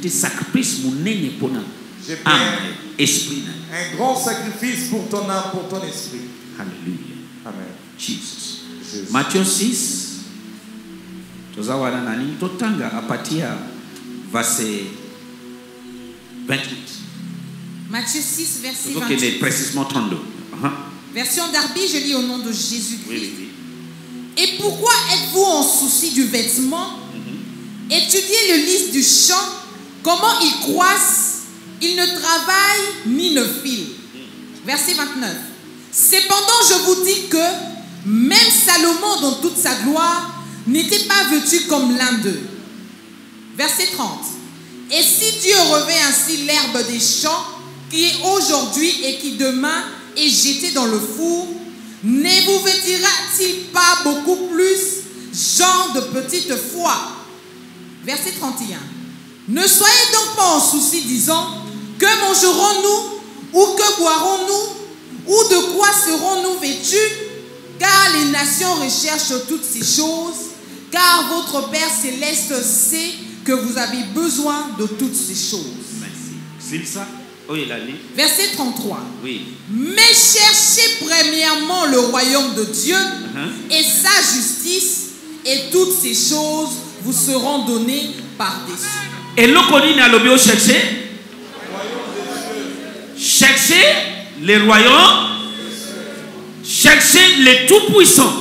J'ai fait un grand sacrifice pour ton âme, pour ton esprit. Alléluia. Amen. Jesus. Matthieu 6. Tozawana nani totanga apatia verset 28. Matthieu 6 verset Donc 28. il est précisément 32. Version Darby, je lis au nom de Jésus-Christ. Oui. Et pourquoi êtes-vous en souci du vêtement? Étudiez le lys du champ, comment il croisse, il ne travaille ni ne file. Verset 29. Cependant, je vous dis que même Salomon, dans toute sa gloire, n'était pas vêtu comme l'un d'eux. Verset 30. Et si Dieu revêt ainsi l'herbe des champs, qui est aujourd'hui et qui demain est jetée dans le four, ne vous vêtira-t-il pas beaucoup plus, gens de petite foi? Verset 31. Ne soyez donc pas en souci, disant, que mangerons-nous, ou que boirons-nous, ou de quoi serons-nous vêtus? Car les nations recherchent toutes ces choses, car votre Père Céleste sait que vous avez besoin de toutes ces choses. Merci. C'est ça? Oui, il a lu. Verset 33. Oui. Mais cherchez premièrement le royaume de Dieu et sa justice, et toutes ces choses vous seront données par-dessus. Et le connu n'a l'obéo chercher. Cherchez les royaumes. Cherchez les tout-puissants.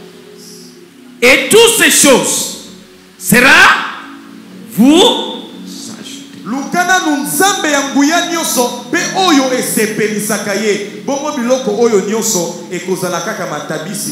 Et toutes ces choses sera vous ajoutées. Lukana nunzambe yanguya nyoso pe oyo esepelisaka ye bongo biloko oyo nyoso ekozala kaka matabisi.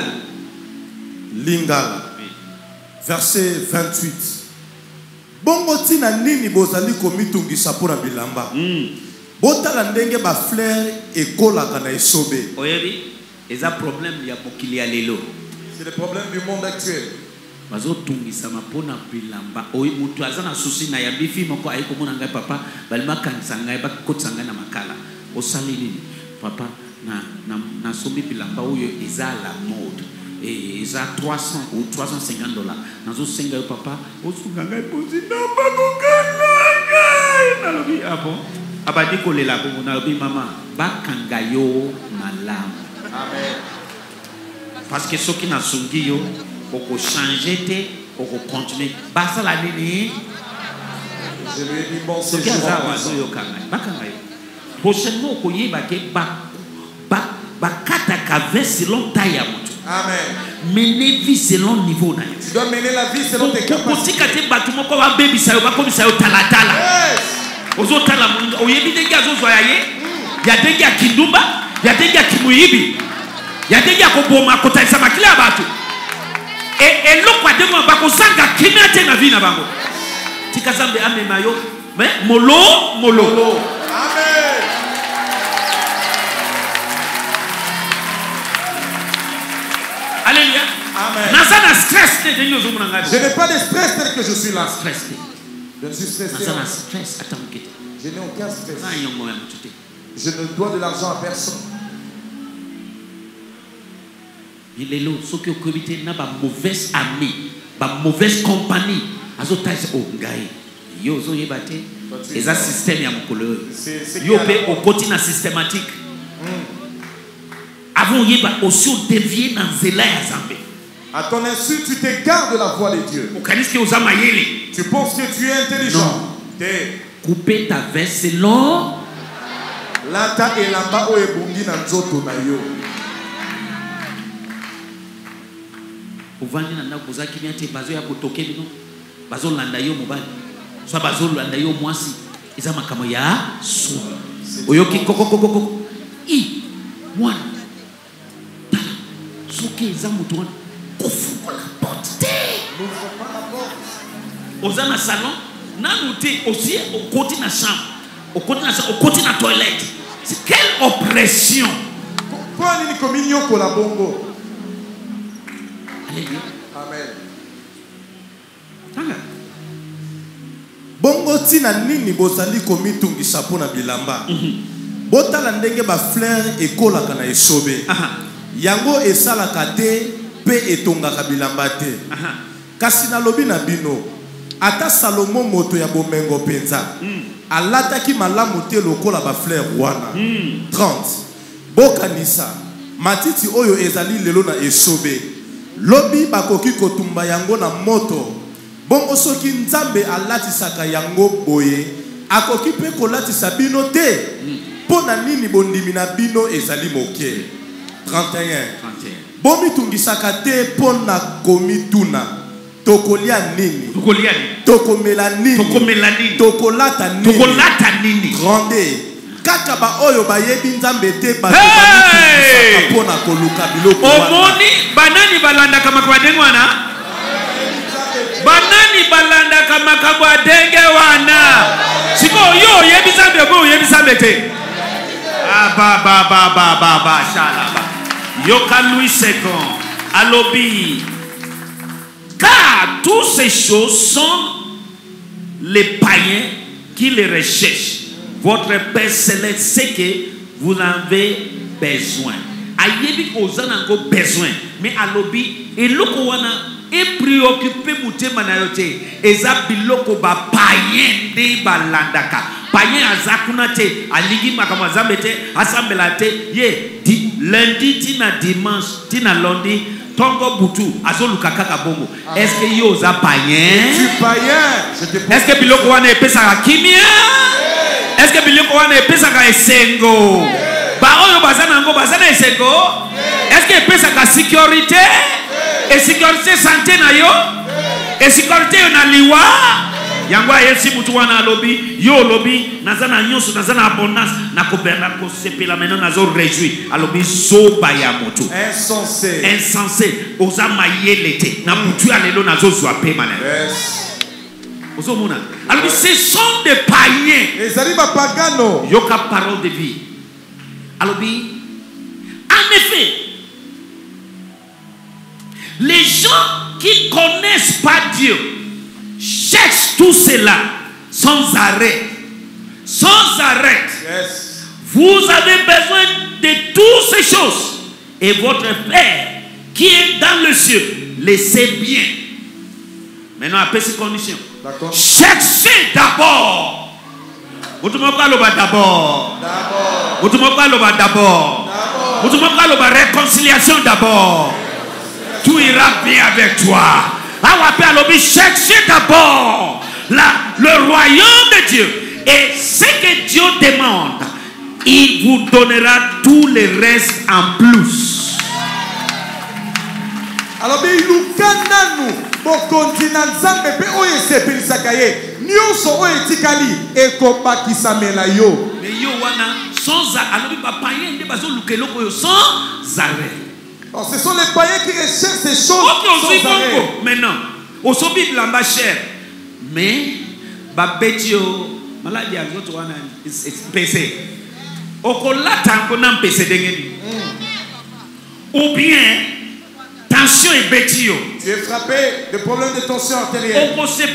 Lingala. Verset 28. Bongo tina nini bozali komitungisa pona bilamba. Botala ndenge ba fleur ekolaka na esobe. Oyebi, eza problème ya mokili ya lelo. C'est le problème du monde actuel. Bazo tungisa mapona bilamba. Oyi mutu azana susi na ya bifi moko ayiko mona ngai papa balima kanisa ngai bakotsa ngai na makala. Osali nini? Papa na sobi bilamba oyo eza la mode. Et ils ont 300 ou 350 $. Nazo senga yo papa, osunga ngai pozi na bakokanga ngai. Nalobi ah bon. Abadi kolela bongo nalobi mama, bakanga yo malamu. Amen. Parce que ceux qui n'ont sungi yo, oko changer te, oko continuer. Basa la nini. Je lui ai dit bon Ce séjour. bakanga yo. Prochainement oko yeba ke bakata kave selon taille ya moto. Amen. Mener vie selon niveau na yo. Tu dois mener la vie selon tes capacités. Kotika te batu moko ba baby sayo ba komisa yo talatala. Yes. Ozo tala oyebi ndenge azozwa ya ye. Ya ndenge ya kindumba, ya ndenge ya kimuyibi. Ya ndenge ya koboma kotalisa makili ya batu. Et loko ademo ba kozanga kimia te na vie na bango. Tika zambe amema yo, mais molo. Amen. Alléluia. Amen. Nazana stress te denyo zo munanga. Je n'ai pas de stress tel que je suis là. Stress te. Je suis stressé. Je n'ai aucun stress. Je ne dois de l'argent à personne. Il est là, ceux qui ont commis une mauvaise amie, une mauvaise compagnie. Yo zo yebate eza système ya mukolo yo pe okoti na systématique avant yeba aussi dévier dans zela ya Zambé. À ton insu tu t'égares de la voie de Dieu. Ukanisi uza mayele. Tu penses que tu es intelligent. Couper ta veste selon lata elamba o ebungi na nzoto na yo. Uvani na ndako za kimia te bazo ya kotoke bino bazo landa yo mobali. Soit bazolo landa yo mwasi eza makamo ya so oyoki kokokokoko i mwana tala soki eza mutu wana kofungola porte oza na salon nanu te aussi okoti na chambre okoti na toilette. C'est quelle oppression. Pourquoi nini communion kola bongo. Alléluia. Amen. Tanga bongo tina nini bozali komitungisa pona bilamba botala ndenge ba fleur ekolaka na esobe yango esalaka te pe etongaka bilamba te kasi nalobi na bino ata Salomo moto ya bomengo penza alataki malamu te lokola ba fleur wana 30 bokanisa matiti oyo ezali lelo na esobe lobi bakoki kotumba yango na moto. Bongo soki nzambe alatisaka yango boye akoki pe kolatisa bino te pona nini bondimi na bino ezali moke. 31 bomitungisaka te pona komituna tokolia nini tokomela nini tokolata nini grande kaka ba oyo bayebi nzambe te bato bamitungisaka pona koluka biloko wana. Omoni banani balanda kama kwa dengwana banani balanda kama kabwa denge wana siko yo yebisambe bo yebisambe te ba shalaba yoka Louis II alobi car toutes ces choses sont les païens qui les recherchent. Votre Père Céleste sait que vous en avez besoin. Ayebi ozana ngo besoin mais alobi eloko wana et préoccupé mutema na yote eza biloko ba païen de balandaka païen azakuna te aligi makama zambe te asambela te ye di lundi tina dimanche tina lundi tongo butu azoluka kaka bongo. Est-ce que yo za païen? Tu païen? Est-ce que biloko wana epesa kimia? Est-ce que biloko wana epesa ka esengo? Ba oyo bazana ngo bazana esengo? Est-ce que epesa ka sécurité? Et sécurité santé na yo et sécurité na liwa yangwa yesi mutu wana lobi yo lobi nazana nyonso nazana abondance na koberna ko sepela maintenant nazo réjouir alobi soba ya mutu insensé oza mayelete na mutu alelo nazo zwa pe mana ozo mona alobi ce sont des païens ezali ba pagano yoka parole de vie alobi en effet les gens qui connaissent pas Dieu cherchent tout cela sans arrêt. Sans arrêt. Yes. Vous avez besoin de toutes ces choses. Et votre Père qui est dans le ciel le sait bien. Maintenant, après ces conditions. Cherchez d'abord. Vous ne pouvez pas d'abord. Vous ne pouvez pas d'abord. Vous ne pouvez pas réconciliation d'abord. Tout ira bien avec toi. Cherchez d'abord le royaume de Dieu. Et ce que Dieu demande, il vous donnera tout le reste en plus. Alors, il nous canne bokontina nzambe pe oyo esepelisaka ye nyonso oyo etikali ekobakisamela yo. Mais yo wana sans alobi ba païen nde bazoluka eloko yo sans arrêt. Alors, ce sont les païens qui recherchent ces choses sans arrêt. Maintenant, au sobi de l'amba cher, mais babetio maladie à l'autre wana PC. Okolata ko na PC dengeni. Ou bien tension tension et betio. Tu es frappé de problèmes de tension artérielle.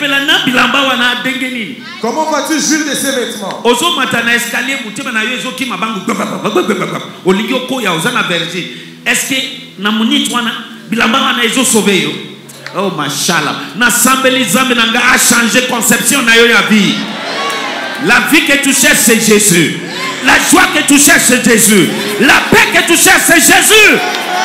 Comment vas-tu juger de ces vêtements? Ozo matana escalier mutema na yo ezoki mabangu. Olingo koya ozana verge. Est-ce que na munit wana bilamba wana ezo sauver yo? Oh mashallah. Na sambeli zambe nanga a changé conception na yo ya vie. La vie que tu cherches c'est Jésus. La joie que tu cherches c'est Jésus. La paix que tu cherches c'est Jésus.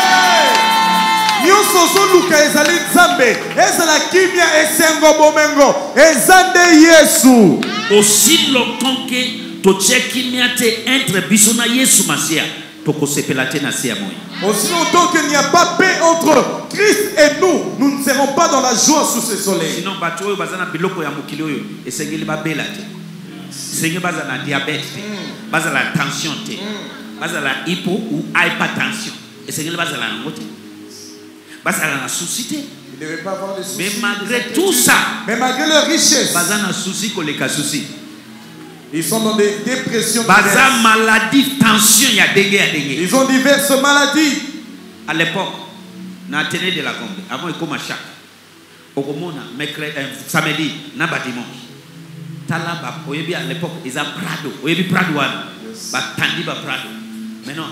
Aussi longtemps que tu cherches entre bisona Yesu Masia, toko sepelate na sia moy. Aussi longtemps qu'il n'y a pas paix entre Christ et nous, nous ne serons pas dans la joie sous ce soleil. Sinon bato oyo bazana biloko ya mokili oyo esengeli babela te. Sengeli bazana diabète te. Bazala tension te. Bazala hypo ou hypertension. Esengeli bazala ngote. Bazala na souci te. Ils ne devaient pas avoir de soucis. Mais malgré tout ça, mais malgré leur richesse, bazana souci koleka souci. Ils sont dans des dépressions. Baza maladie, tension, il y a dengue. Ils ont diverses maladies. À l'époque, na tene de la Congo, avant il comme chaque. Au Comona, mercredi, samedi, na ba dimanche. Talaba, oyebi à l'époque, ils ont Prado, oyebi Prado wana. Ba tandi ba Prado. Maintenant,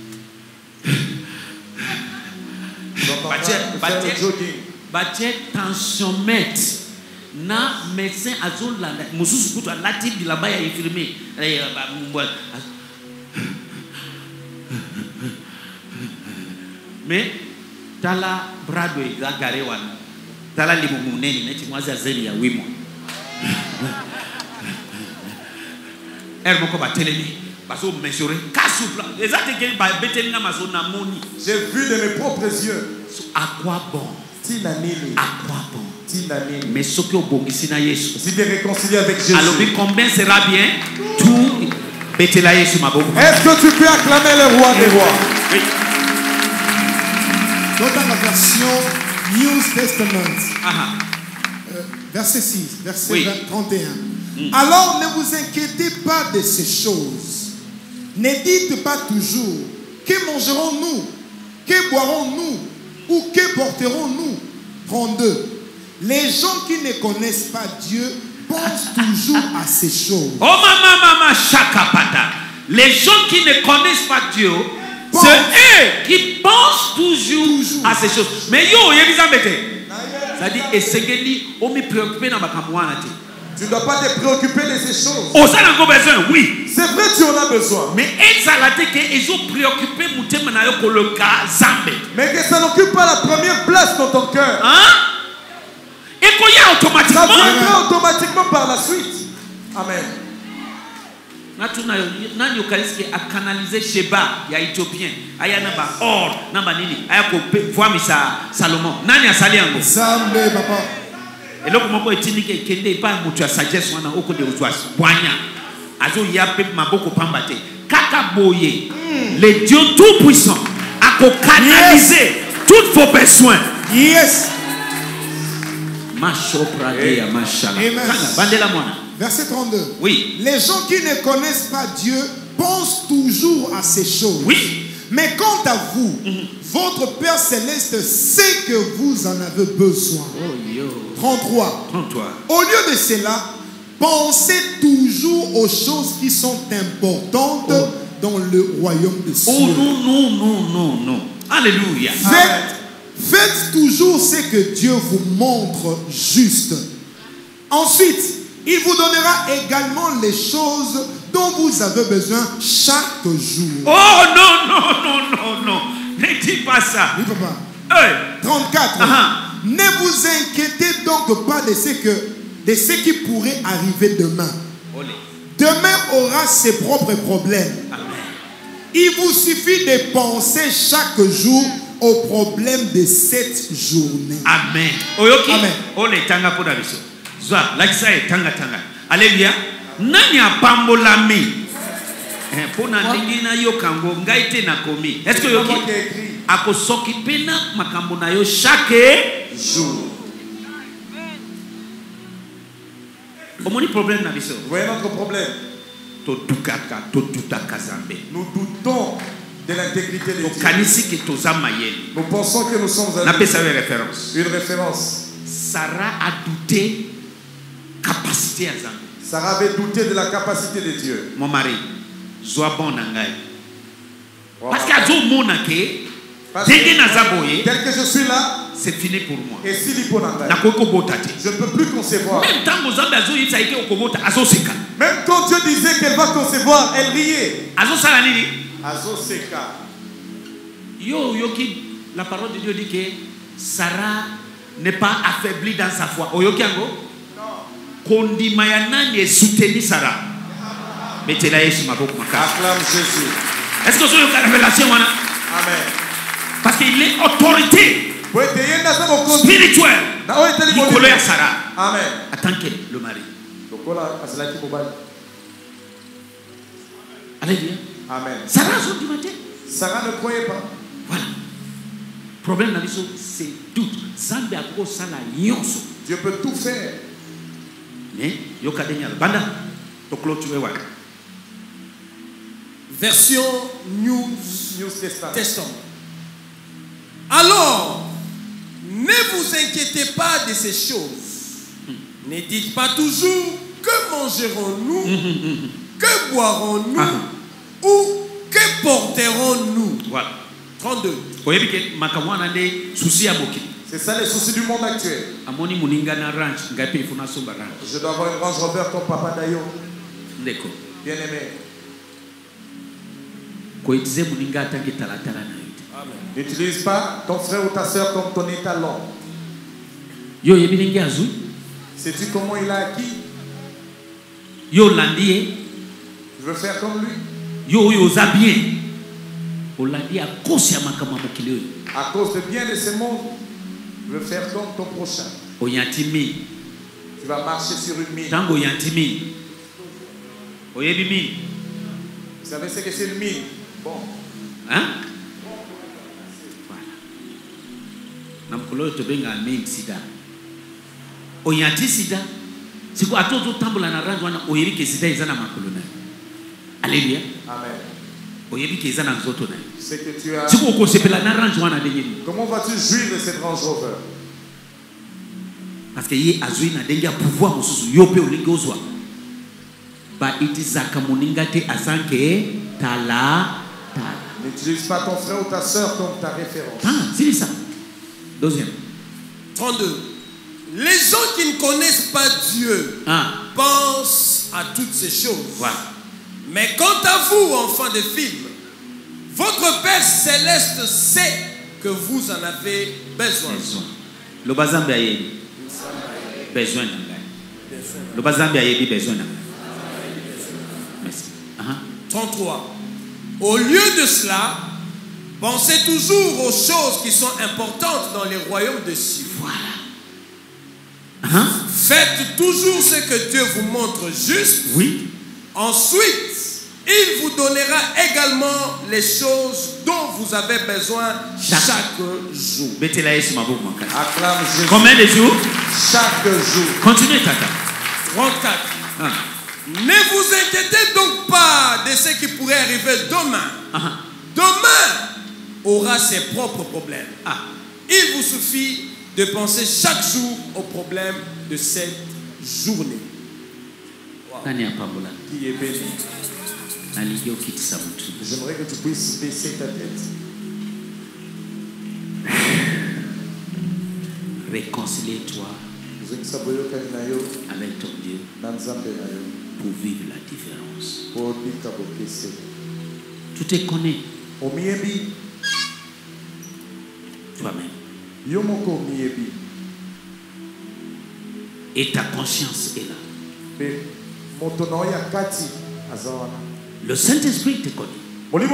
batie tensiomètre. Na médecin azol la mususu kutu alati bilamba ya infirmier mais tala brado exagéré wana tala limuneni neti mwaza zeli ya 8 mois moko batelemi baso mesurer kasupla ezate ke ba betelinga maso na moni. J'ai vu de mes propres yeux. À quoi bon? À quoi bon? Mais ce que vous si tu es réconcilié avec Jésus, alors combien sera bien tout est-ce que tu peux acclamer le roi des rois? Oui. Dans la version New Testament, verset 6, verset 31. Alors ne vous inquiétez pas de ces choses. Ne dites pas toujours que mangerons-nous, que boirons-nous ou que porterons-nous. 32. Les gens qui ne connaissent pas Dieu pensent toujours à ces choses. Oh maman, chakapata. Les gens qui ne connaissent pas Dieu, c'est eux qui pensent toujours à ces choses. Mais yo, ça dit, tu ne dois pas te préoccuper de ces choses. Besoin, oui. C'est vrai, tu en as besoin. Mais ils ont préoccupé mais que ça n'occupe pas la première place dans ton cœur. Hein? Ça viendra automatiquement par la suite. Amen. Nani ukariski a canalisé Sheba ya Éthiopien aya namba or namba nini aya ko voir misa Salomon nani asali yango Zambe papa eloko moko etinike kende pa mutu ya sagesse wana oko de uzwa bwanya azo yape maboko pambate kaka boye le Dieu tout puissant a ko canaliser tous vos besoins. Yes. Verset 32. Oui. Les gens qui ne connaissent pas Dieu pensent toujours à ces choses. Oui. Mais quant à vous, votre Père Céleste sait que vous en avez besoin. 33. Au lieu de cela, pensez toujours aux choses qui sont importantes dans le royaume de Dieu. Oh non. Alléluia. Faites toujours ce que Dieu vous montre juste. Ensuite, il vous donnera également les choses dont vous avez besoin chaque jour. Oh non. Ne dis pas ça. Oui, papa. 34. Ne vous inquiétez donc pas de ce qui pourrait arriver demain. Demain aura ses propres problèmes. Amen. Il vous suffit de penser chaque jour au problème de cette journée. Amen. Oyoki. Amen. Ole tanga poda biso. Zwa, lakisa e tanga. Alléluia. Nani apambolami? Pona ndingi na yo kango ngaite na komi. Est-ce que yoki ako soki pena makambo na yo chaque jour. Omoni problème na biso. Voyez notre problème. Nous doutons de l'intégrité de Dieu. tokanisi ke toza mayele. Nous pensons que nous sommes Napesa une référence. une référence. Sarah a douté capacité à Zambé. Sarah avait douté de la capacité de Dieu. Mon mari, sois bon nangai. Parce qu'azo monake, dès nazaboye, tel que je suis là, c'est fini pour moi. et si lipo nangai, Nakoko botate. je ne peux plus concevoir. Même tant que Zambé azo yitsa ike okobota azo seka. Même quand Dieu disait qu'elle va concevoir, elle riait. Azo sala nini? Azo seka. Yo yoki, la parole de Dieu dit que Sarah n'est pas affaiblie dans sa foi. Oyoki ango? Kondima ya nani est soutenu Sarah. Mettez-la Yesu maboko makasi. Acclame Jésus. Est-ce que vous avez une révélation wana? Amen. Parce qu'il est autorité spirituelle. Nikolo ya Sarah. Amen. En tant que le mari. Alléluia. Amen. Sarah a du matin. Sarah ne croyait pas. Voilà. Problème nabiso c'est doute. Zambe ako sala nyonso. Dieu peut tout faire. Mais yokadenya banda to clôturer wa. Version New Testament. Alors, ne vous inquiétez pas de ces choses. Ne dites pas toujours que mangerons-nous, que boirons-nous, ou que porterons-nous. Voilà. 32. C'est ça les soucis du monde actuel. Je dois avoir une Range Rover comme Papa Dayo. Bien aimé. N'utilise pas ton frère ou ta soeur comme ton étalon. Sais-tu comment il a acquis? Tu veux faire comme lui? À cause de bien de ce monde, tu veux faire comme ton prochain. Tu vas marcher sur une mine. Vous savez ce que c'est une mine? Bon. Hein? Namkolo tobenga main sida. Oyanti sida. Siko atozo tambola na rangi wana oyeri ke sida izana makolo na. Alléluia. Amen. Oyeri ke izana nzoto na. C'est que tu as. Siko okosepela na rangi wana ndengeni. Comment vas-tu jouir de cette Range Rover? Parce que ye azui na dengi ya pouvoir mususu yope olingi ozwa. Ba itizaka moninga te asanke tala. N'utilise pas ton frère ou ta soeur comme ta référence. Ah, c'est ça. Deuxième. 32. Les gens qui ne connaissent pas Dieu pensent à toutes ces choses. Voilà. Mais quant à vous, enfants de films, votre Père Céleste sait que vous en avez besoin. Le bazambe ayebi. Besoin. Le bazambe ayebi besoin. Merci. 33. Au lieu de cela, pensez toujours aux choses qui sont importantes dans les royaumes de cieux. Voilà. Faites toujours ce que Dieu vous montre juste. Oui. Ensuite, il vous donnera également les choses dont vous avez besoin chaque jour. Acclame Jésus. Combien de jours? Chaque jour. Continuez, Tata. 34. Ne vous inquiétez donc pas de ce qui pourrait arriver demain. Demain aura ses propres problèmes. Il vous suffit de penser chaque jour aux problèmes de cette journée. Qui est béni. J'aimerais que tu puisses baisser ta tête. Réconcilie-toi avec ton Dieu pour vivre la différence. Tu te connais toi-même. Et ta conscience est là. Le Saint-Esprit te connaît.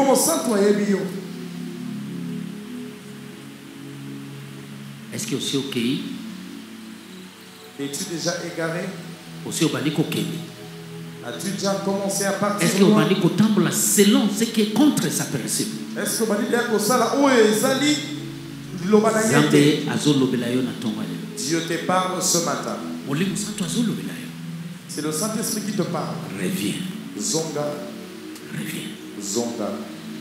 Est-ce que aussi ok? Es-tu déjà égaré? Aussi au Baliko Kébi. As-tu déjà commencé à partir? Est-ce que au Baliko Tambola selon ce qui est contre sa personne? Est-ce que Baliko Sala ou Ezali Zambé Azolo Belayo na tonga lelo. Dieu te parle ce matin. Molimo Santo Azolo Belayo. C'est le Saint-Esprit qui te parle. Reviens. Zonga. Reviens. Zonga.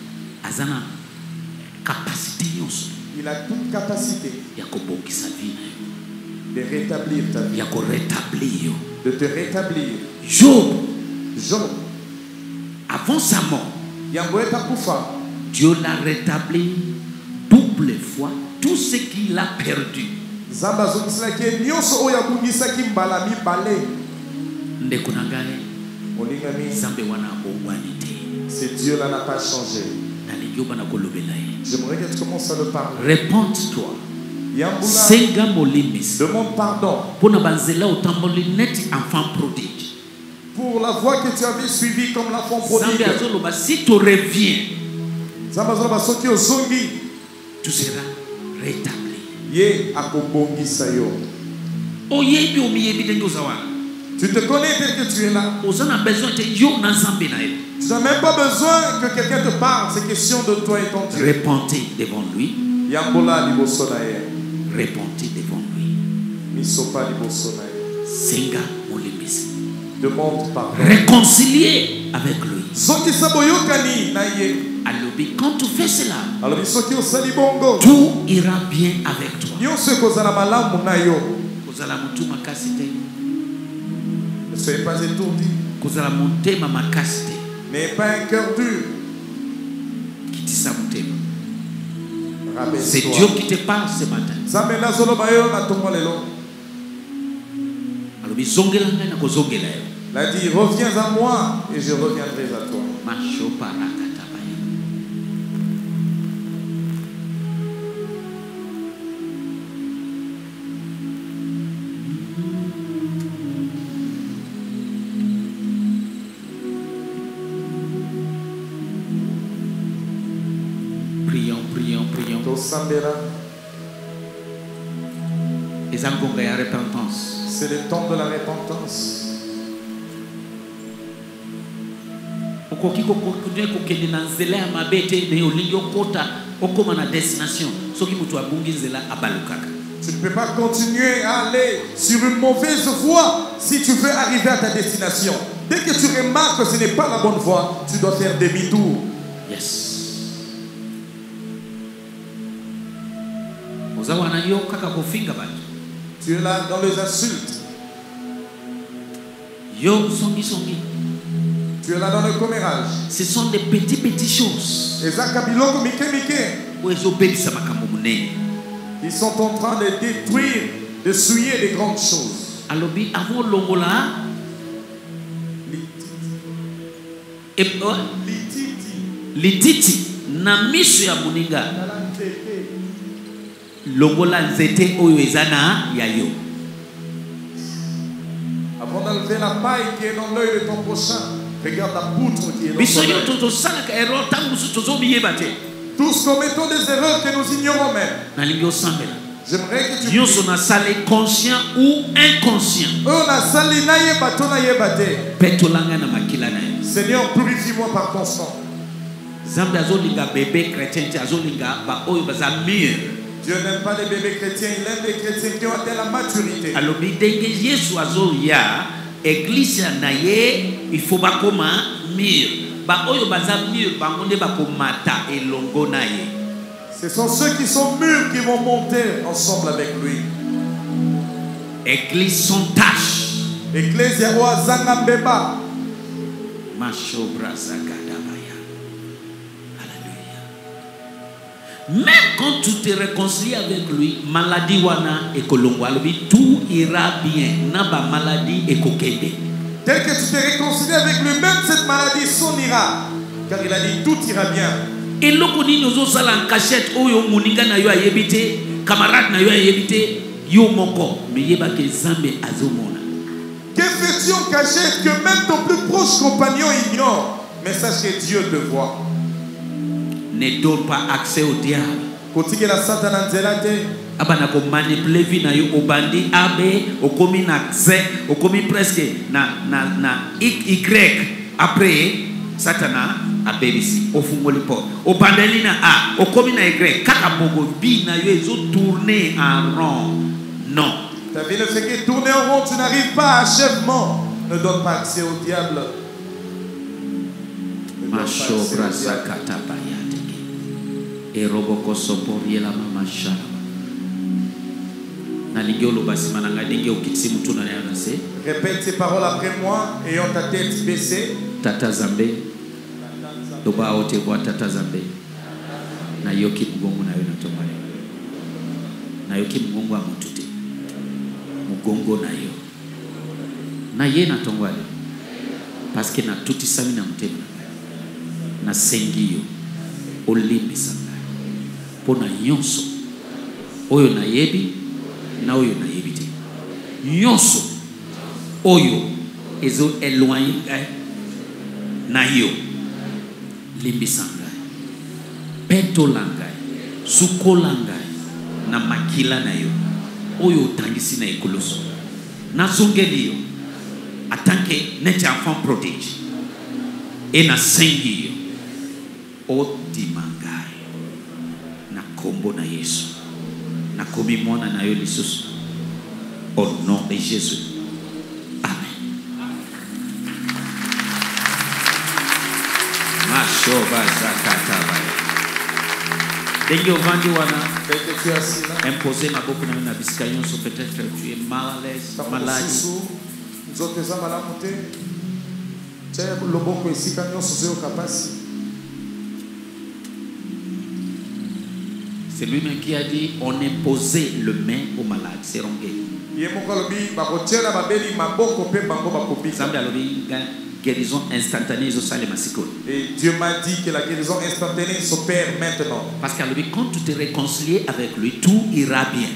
azana capacité nyonso Il a toute capacité ya kobongisa vie na yo, de rétablir ta vie, ya korétablir yo. de te rétablir. Job, Job, avant sa mort, Yamboeta Koufa, Dieu l'a rétabli double fois tout ce qu'il a perdu. Zamba Zokislaki, Nyonso Oyabungisaki Mbalami Bale, Ndeko na ngai, Olingami, Nzambe wana abongwani te. ce Dieu-là n'a pas changé. Nalingi oba na kolobela ye. J'aimerais que tu commences à le parler. Repente-toi. Yamboula, Senga molimis. demande pardon Pona banzela otamboli neti enfant prodigue. pour la voie que tu avais suivie comme l'enfant Nzambe prodigue. azoloba, si tu reviens, Zamba Zoba Soki Ozongi, tu seras rétabli. Ye Akobongisa yo. Oyebi omiyebi ndenge ozawa. Tu te connais tel que tu es là. Ozana besoin te yo na Nzambe na yo. Tu n'as même pas besoin que quelqu'un te parle. C'est question de toi et ton Dieu. Repentez devant lui. Yambola liboso na ye. Repentez devant lui. Misopa liboso na ye. Senga molimis. Demande pardon. Réconcilier avec lui. Soki saboyokani na ye. Alobi, quand tu fais cela, Alors soki osali bongo. tout ira bien avec toi. Nyonso ekozala malamu na yo. Kozala mutu makasi te. Ne soyez pas étourdi. Kozala motema makasi te. N'ayez pas un cœur dur. Kitisa motema. C'est Rabaisse-toi. Dieu qui te parle ce matin. Nzambe nazoloba yo na tongo lelo. Alobi, zongela ngai na kozongela yo. Il a dit, reviens à moi et je reviendrai à toi. Masho parakatabaya. Prions, prions, prions. Tosambela, Ezangonga ya repentance. c'est le temps de la repentance. Okoki kokontinue kokende na nzela ya mabe te me olingi okota okoma na destination soki mutu abungi nzela abalukaka. Tu ne peux pas continuer à aller sur une mauvaise voie si tu veux arriver à ta destination. Dès que tu remarques que ce n'est pas la bonne voie, tu dois faire demi-tour. Yes. Oza wana yo kaka kofinga bato. Tu es là dans les insultes. Yo songi songi. Tu es là dans le commérage. Ce sont des petites choses. Les akabiloko mike mike, Oyo ezobebisa makambo monene. ils sont en train de détruire, de souiller les grandes choses. Alobi avant longola lititi na miso ya moninga longola nzete oyo ezana ya yo. Avant d'enlever la paille qui est dans l'œil de ton prochain, regarde la poutre qui est dans Biso ton yo œil. tozosalaka erreur ntango mosusu tozomiyeba te. Tous commettons des erreurs que nous ignorons même. Nalingi osambela. J'aimerais que tu Nyonso nasale conscient ou inconscient. Oh, na sali na yeba to na yeba te. Petolanga na makila na yo. Seigneur, purifie-moi par ton sang. Nzambe azolinga bébé chrétien te azolinga ba oyo baza mûr. Dieu n'aime pas les bébés chrétiens, il aime les chrétiens qui ont atteint la maturité. Alobi ndenge Yesu azoya église na ye il faut bakoma mûr. Ba oyo baza mûr bango nde bakomata elongo na ye. Ce sont ceux qui sont mûrs qui vont monter ensemble avec lui. Église sans tâche. Ecclesia wa zanga mbeba. Mashobra zakadabaya. Alléluia. Même quand tu te réconcilies avec lui, maladie wana ekolongo. Alobi tout ira bien. Naba maladie ekokende. Tel que tu te réconcilies avec lui, même cette maladie s'en ira. Car il a dit tout ira bien. Eloko nini ozosala en cachette oyo moninga na yo ayebi te, camarade na yo ayebi te, yo moko meyeba ke Nzambe azomona. Que fais-tu en cachette que même ton plus proche compagnon ignore? Mais sache que Dieu te voit. Ne donne pas accès au diable. Kotikela Satan nzela te. Abana ko manipuler vie na yo obandi abe okomi na z okomi presque na y après Satana abebisi ofungoli po obandeli na a okomi na y kaka mogo bi na yo ezo tourner en rond. Non. Ta vie ne fait que tourner en rond, tu n'arrives pas à achèvement. Ne donne pas accès au diable. Ne donne pas accès au diable. Eroboko sopori la mama shala. Na ligolo basima na ngadinge okitsi mutu na yanase. Répète ces paroles après moi, ayant ta tête baissée. Tata Zambe. Doba ote kwa Tata Zambe. Na yoki mgongo na yona tomale. Na yoki mgongo wa mutute. Mgongo na yo. Na ye na tongwale. Parce que na tuti sami na mtema. Na sengi yo. Olimbi sanga. Pona nyonso. Oyo na yebi. Na oyo na yebi te. Nyonso. Oyo. Ezo éloigné na yo. Limbi sanga. Peto langai. Suko langai. Na makila na yo. Oyo tangisi na ekoloso. Na zongeli yo. En tant que net enfant prodigue. Et na sengi yo. O dimangai. Na kombo na Yesu. Na komi mwana na yo lisusu. Au nom de Jésus. Amen. Mashoba zakata baya. Dengi ovandi wana. Imposer ma boku na biscayon so peut-être tu es mal à l'aise, malade. C'est lui-même qui a dit on imposait le main aux malades, c'est rongé. Guérison instantanée au salé massicole. Et Dieu m'a dit que la guérison instantanée s'opère maintenant. Parce qu'à lui, quand tu te réconcilies avec lui, tout ira bien.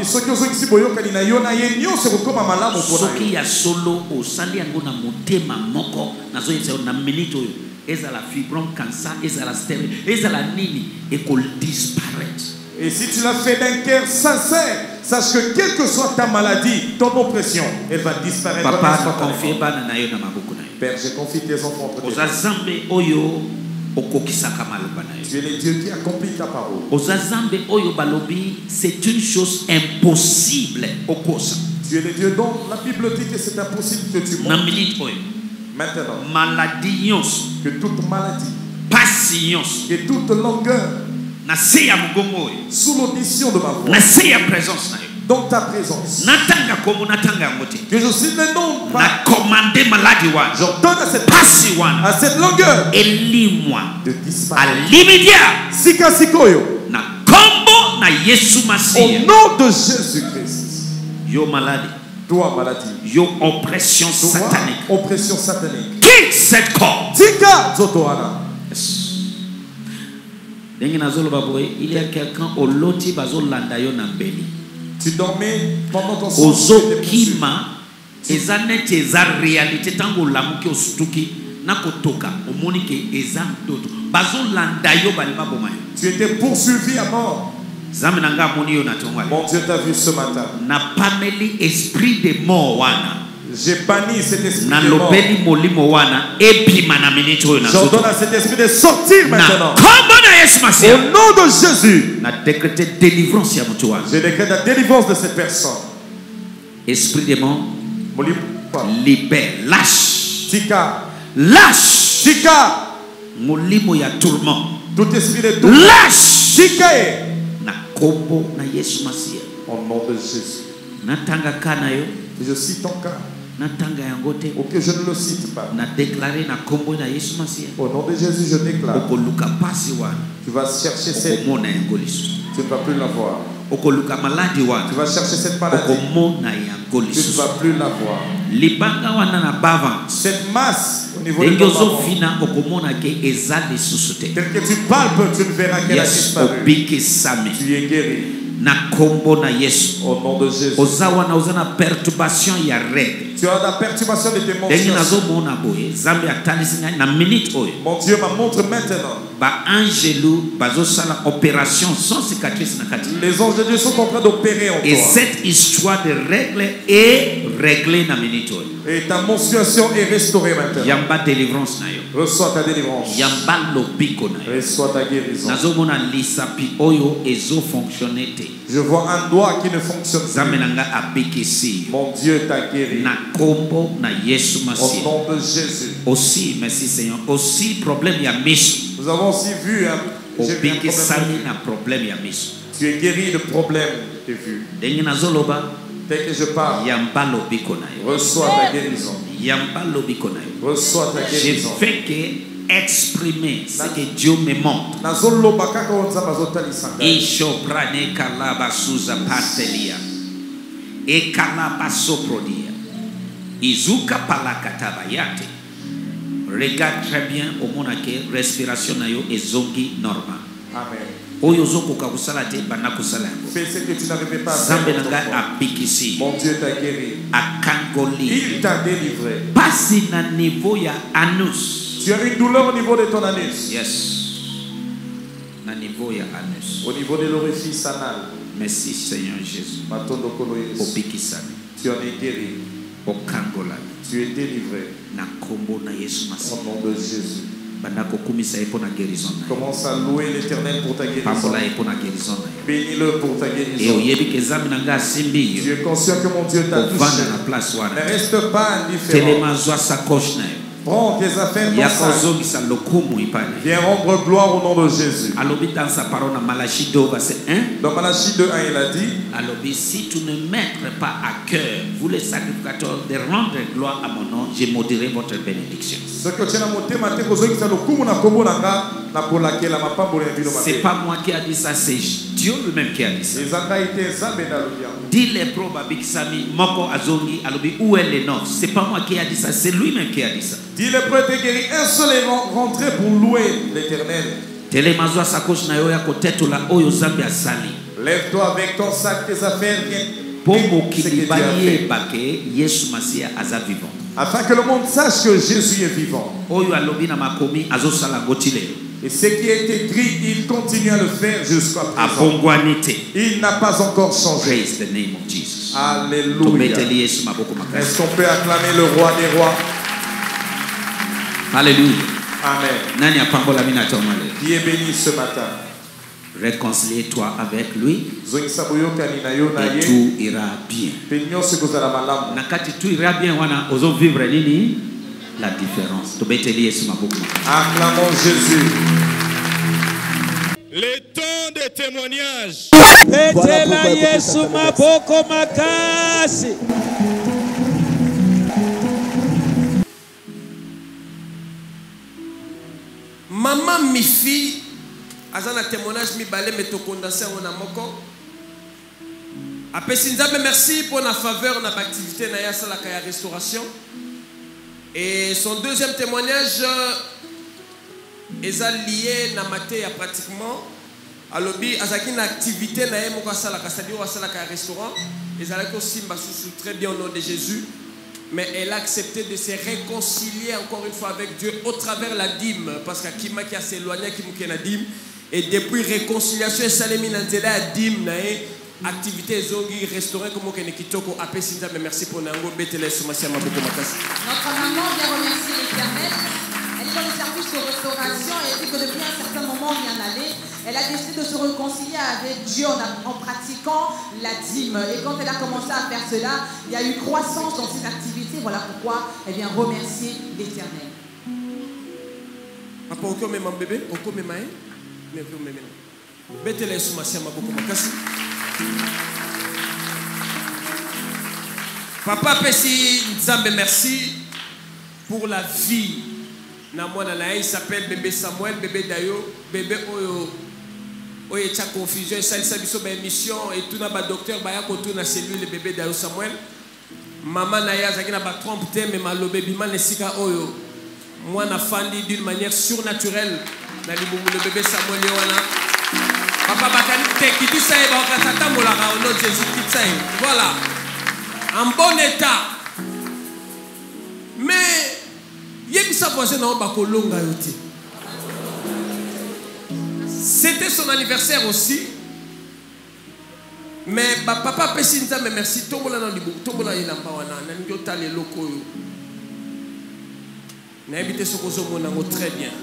Ce qui a solo au salé angona motema moko nazo yese na minute oyo ezala fibrome cancer ezala stérile ezala nini et qu'on disparaître. Et si tu l'as fait d'un cœur sincère, sache que quelle que soit ta maladie, ton oppression, elle va disparaître. Papa, confie bana na yo na maboko na yo. Père, je confie tes enfants entre tes mains. Ozazambe oyo okokisaka maloba na yo. Tu es le Dieu qui accomplit ta parole. Ozazambe oyo balobi, c'est une chose impossible okosa. Tu es le Dieu dont la Bible dit que c'est impossible que tu Na montes. minute oyo. Maintenant, Maladie nyonso, que toute maladie, pasi nyonso, que toute longueur, na se ya mugongo oyo, sous l'audition de ma voix, na se ya présence na yo. dans ta présence, Natanga komo natanga ngote. que je suis le nom, Na commandé maladi wana. j'ordonne à cette Pasi wana. à cette longueur Elimwa. de disparaître. Alimidia. Sika sikoyo, Na kombo na Yesu au Masiya. nom de Jésus-Christ. Yo maladi. Toi, maladie, Yo oppression toi, satanique. oppression satanique. Quitte cette corps. Tika zotoana. Il y a quelqu'un au loti bazo landa yo na mbeli. Tu dormais pendant ton sommeil. Ozo kima ezane eza réalité tango lamuki osutuki na kotoka omoni ke eza ndoto bazo landa yo balima bomayo. Tu étais poursuivi à mort. Zame nanga moni yo na tongwa. Mon Dieu t'a vu ce matin. Na pameli esprit de mort wana. J'ai banni cet esprit Na de mort. lobeli molimo wana epima na minute oyo na J'ordonne zoto. à cet esprit de sortir maintenant. Na kombo na Yesu Masiya. Au nom de Jésus, Na décréter délivrance ya mutu wana. je décrète la délivrance de cette personne. Esprit de mort, Molipa. libère, lâche, Tika. lâche. Tika. Molimo ya tourment, Tout esprit de tout. lâche. Tika. Na kombo na Yesu Masiya. Au nom de Jésus. Natanga kana yo, Et je cite ton cas. natanga yango te. Ou que je ne le cite pas. Na déclarer na kombo na Yesu Masiya. Au nom de Jésus, je déclare. Okoluka pasi wana, Tu vas chercher cette. okomona yango lisusu. Tu ne vas plus la voir. Okoluka maladi Tu wana, vas chercher cette maladie. okomona yango Tu ne lisusu. vas plus la voir. Libanga wana na bava. Cette masse au niveau de Ndenge ton ventre, ozofina okomona ke eza lisusu te. tel que tu palpes, tu ne verras qu'elle a Yes, disparu. obikisami. Tu es guéri. Na kombo na Yesu. Au nom de Jésus. Ozawa na ozana perturbation ya règle. Tu as la perturbation de tes Ndenge menstruations. nazomona boye Zambe atalisi ngai na minute oyo Mon Dieu m'a montré maintenant. ba angelu bazosala opération sans cicatrice na kati. Les anges de Dieu sont en train d'opérer en Et toi. cette histoire de règle est réglée na minute oyo. Et ta menstruation est restaurée maintenant. Yamba délivrance na yo. Reçois ta délivrance. Yamba lobiko na yo. Reçois ta guérison. Nazomona lisapi oyo ezo fonctionner te. Je vois un doigt qui ne fonctionne Zambe plus. nanga abikisi. Mon Dieu t'a guéri. Na kombo na Yesu Au Masiya. nom de Jésus. Aussi, merci Seigneur. Aussi problème ya miso. Nous avons aussi vu un j'ai vu un problème. Obikisami na problème ya miso. Tu es guéri de problème de vue. Dengi nazoloba Dès que je parle, yamba lobiko na yo. reçois ta guérison. Yamba lobiko na yo. Reçois ta Je guérison. fais que exprimer ce que Dieu me montre. Nazoloba kaka onzamba zotalisa ngai. Ishoprane kalaba suza patelia. E kalaba soprodia. Izuka palakataba yate. Regarde très bien au monake respiration na yo ezongi normal. Amen. Oyo zokoka kusala te bana kusala yango. Fais ce que tu n'arrivais pas à Zambe faire. na ngai autrefois. abikisi. Mon Dieu t'a guéri. Akangoli. Il t'a délivré. Pasi na niveau ya anus. Tu as une douleur au niveau de ton anus. Yes. Na niveau ya anus. Au niveau de l'orifice anal. Merci Seigneur Jésus. Matondo kolo Yesu. Obikisami. Tu en es guéri. Okangolami. Tu es délivré. Na kombo na Yesu Au Masihi. nom de Jésus. Banda kokumisa ye na guérison na ye. Commence à louer l'Éternel pour ta guérison. Pambola ye na guérison na ye. Bénis-le pour ta E guérison. oyebi ke zambi na ngai asimbi Tu yo. es conscient que mon Dieu t'a touché. Ovanda na place Ne wana. reste pas indifférent. Telema zwa sakoche na yo. Prends tes affaires Ya dans sa. kozongisa lokumu ipale. Viens rendre gloire au nom de Jésus. Alobi dans sa parole na Malachie 2 verset 1. Dans Malachie 2:1, il a dit, Alors, si tu ne mettrais pas à cœur, vous les sacrificateurs, de rendre gloire à mon nom, je maudirai votre bénédiction. ce que tu as motema te kozongisa lokumu na kombo na nga na kolakela mapambolo ya bino C'est mabe. pas moi qui a dit ça, c'est Dieu lui-même qui a dit ça. Ezanga ite nzambe na lobi yango. Dis les probes à Bixami, Moko Azongi, Alobi, où est le nom? C'est pas moi qui a dit ça, c'est lui-même qui a dit ça. Dis le prêtre est guéri. Un seul est rentré pour louer l'Éternel. Telemazwa sakosh na yo ya kotetula oyo zambi asali. Lève-toi avec ton sac, tes affaires, viens. Pombo Ce que Dieu a kilibaye fait. bake, Yesu Masia aza vivant. Afin que le monde sache que Jésus est vivant. Oyo alobi na makomi azosala gotile. Et ce qui est écrit, il continue à le faire jusqu'à présent. Abongwanite. Il n'a pas encore changé. Praise the name of Jesus. Alléluia. Tometeli Yesu maboko makasi. Est-ce qu'on peut acclamer le roi des rois? Alléluia. Amen. Nani apambola mina tomale. Qui est béni ce matin. Réconcilie-toi avec lui Zongisa boyokani na yo na et ye. tout ira bien. Pe nyonso ekozala malamu. Nakati tout ira bien wana ozo vivre nini la différence. Tobeteli Yesu maboko makasi. Acclamons Jésus. Le temps de témoignage. Petela Yesu maboko makasi. Maman Mifi, azana témoignage mi balé mais to condensé on a moko. Après Sinzambe, merci pour la faveur na activité na ya sala kaya restauration. Et son deuxième témoignage est lié na maté pratiquement à lobby azaki na activité na ye moko sala kasadi wa sala kaya restaurant. Ezalaki aussi mbasusu très bien au nom de Jésus. Mais elle a accepté de se réconcilier encore une fois avec Dieu au travers la dîme. Parce qu'il y a qui s'est éloigné, qui a dîme. Et depuis réconciliation, Salemi Nanzela a dîme, activité zongi, restaurant, comme on a kitoko, appelé Sinza, mais merci pour Nango, Betele, Soumassia, Maboko Makas. Notre maman vient remercier l'Éternel. Elle est dans le service de restauration et elle dit que depuis un certain moment, on y en allait. Elle a décidé de se réconcilier avec Dieu en pratiquant la dîme. Et quand elle a commencé à faire cela, il y a eu croissance dans ses activités. Voilà pourquoi elle vient remercier l'Éternel. Papa, on peut même bébé, on peut même mais vous même. Betele, Soumassia, Maboko Makas. Papa Pessi Nzambe, merci pour la vie. Il s'appelle bébé Samuel, bébé Dayo, bébé Oyo. Oyo tcha confusion, ça il s'habille sur mission et tout na ba docteur baya ko tout na cellule le bébé Dayo Samuel. Maman Naya zaki na ba trompe mais malobe bima nesika Oyo. Moi na fandi d'une manière surnaturelle na libumu le bébé Samuel wana. Papa bakani te kiti ça e ba ka tata molaka au nom de Jésus kiti ça. Voilà. En bon état. Mais c'était son anniversaire aussi. Mais papa Pessinza, mais merci. Tombola na libu, tombola ilamba wana. Nango tale loko yo. Na habité sokozo monango très bien.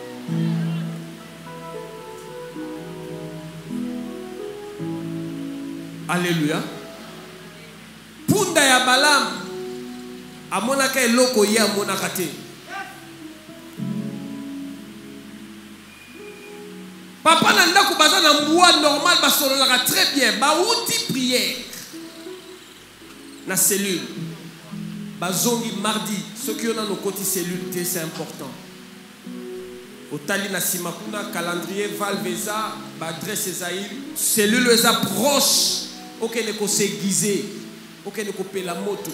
Alléluia. Punda ya Balaam amonaka eloko ye amonaka te. Papa nanda ko baza na mboa normal ba solo la très bien. Ba outi prière. Na cellule. Ba zongi mardi. Ce qui on a nos côtés cellules c'est important. Otali na simakuna calendrier Valveza ba adresse Esaïe. Cellule eza proche. OK ne ko s'aiguiser. OK ne ko pela moto.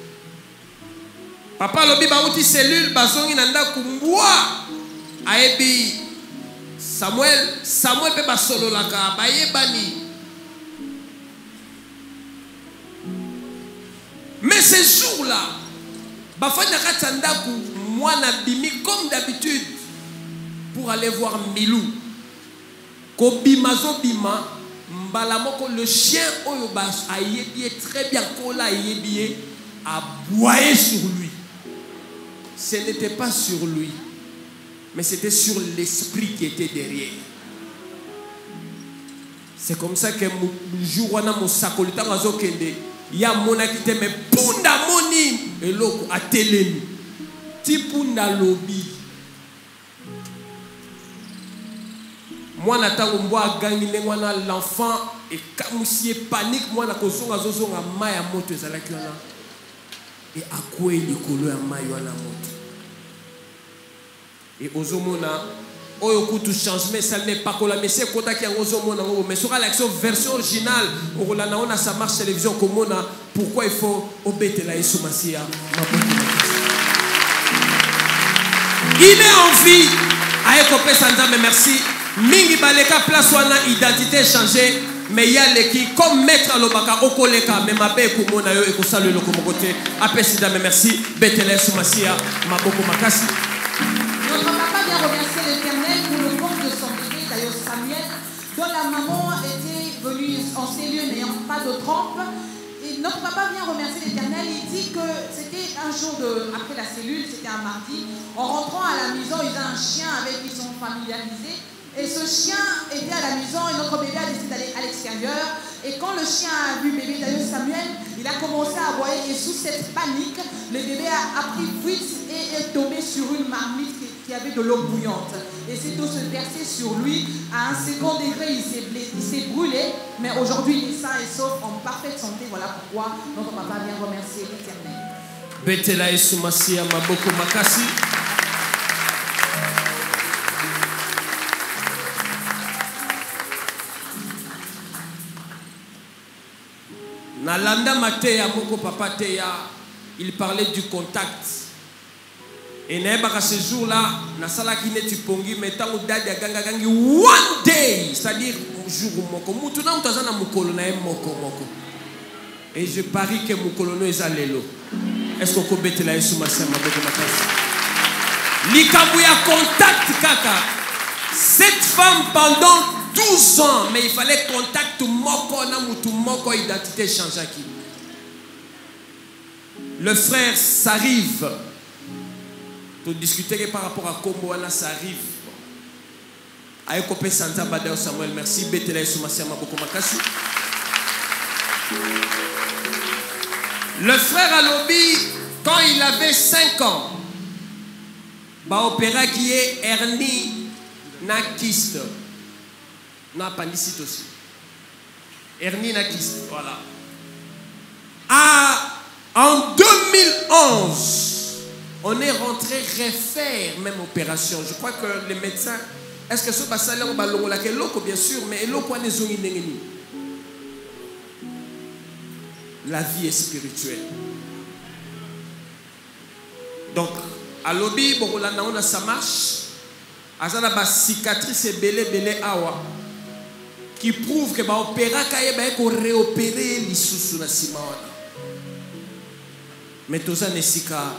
Papa lobi ba outi cellule ba zongi nanda ko mboa. Aebi Samuel pe basolo laka bayebani. Mais ce jour-là, bafanya katsandaku mwana bimi comme d'habitude pour aller voir Milou. Ko bimazo bima mbala moko le chien oyo bas ayebi très bien kola ayebi aboyer sur lui. Ce n'était pas sur lui. Mais c'était sur l'esprit qui était derrière. C'est comme ça que le jour où on a mon sacolita mazokende, il y a mon akite mais punda moni et l'autre a télé. Ti punda lobby. Moi n'attends moi gagner moi l'enfant et comme si panique moi na kozonga zozonga maya moto ezalaki wana et akwe likolo ya mayo na moto. Et ozomona oyo kutu changement ça n'est pas que la messe kota ki ozomona mais sur l'action version originale orolana on a sa marche télévision komona pourquoi il faut obéter Yesu Masia. Il est en vie ayeko pesa nzambe merci mingi baleka place wana identité changée mais il y a les qui comme maître alobaka okoleka mais mabe komona yo ekosalo loko mokote apesi nzambe merci betela Yesu Masia maboko makasi. Notre papa vient remercier l'Éternel pour le compte de son bébé, d'ailleurs Samuel, dont la maman était venue en cellule n'ayant pas de trompe. Et notre papa vient remercier l'Éternel. Il dit que c'était un jour après la cellule, c'était un mardi. En rentrant à la maison, il a un chien avec qui ils sont familiarisés. Et ce chien était à la maison et notre bébé a décidé d'aller à l'extérieur. Et quand le chien a vu bébé d'ailleurs Samuel, il a commencé à aboyer. Et sous cette panique, le bébé a pris fuite et est tombé sur une marmite qui avait de l'eau bouillante. Et cette eau se versait sur lui. À un second degré, il s'est brûlé. Mais aujourd'hui, il est sain et sauf, en parfaite santé. Voilà pourquoi notre papa vient remercier l'Éternel. Betela Yesu Masia maboko makasi. Nalanda Matéa moko papa Teya, il parlait du contact. Et n'ayebaka ce jour-là, na sala ki neti pongi metango dadi aganga gangi one day, c'est-à-dire jour moko. Mutu na mutaza na mukolo na moko moko. Et je parie que mukolo no ezalelo. Est-ce qu'on peut betela Yesu Masia maboko makasi? Likambu ya contact kaka. Cette femme pendant 12 ans, mais il fallait contact moko na mutu moko identité changeaki. Le frère s'arrive. Pour discuter par rapport à Kombo Wana ça arrive. Ayekopé Santa Badeo Samuel, merci. Betela Yesu Masia maboko makasi. Le frère Alobi, quand il avait 5 ans, ba opéra qui est hernie na kyste. Na appendicite aussi. Hernie na kyste, voilà. En 2011, on est rentré refaire même opération. Je crois que les médecins, est-ce que ce passage là on va l'ongola que l'eau bien sûr, mais l'eau quoi les ongi n'engeni. La vie est spirituelle. Donc à l'obi bokolanda on a ça marche. Azana ba cicatrice belé awa qui prouve que ba opéra kaye ba ko réopérer lisusu na simawana. Mais toza nesika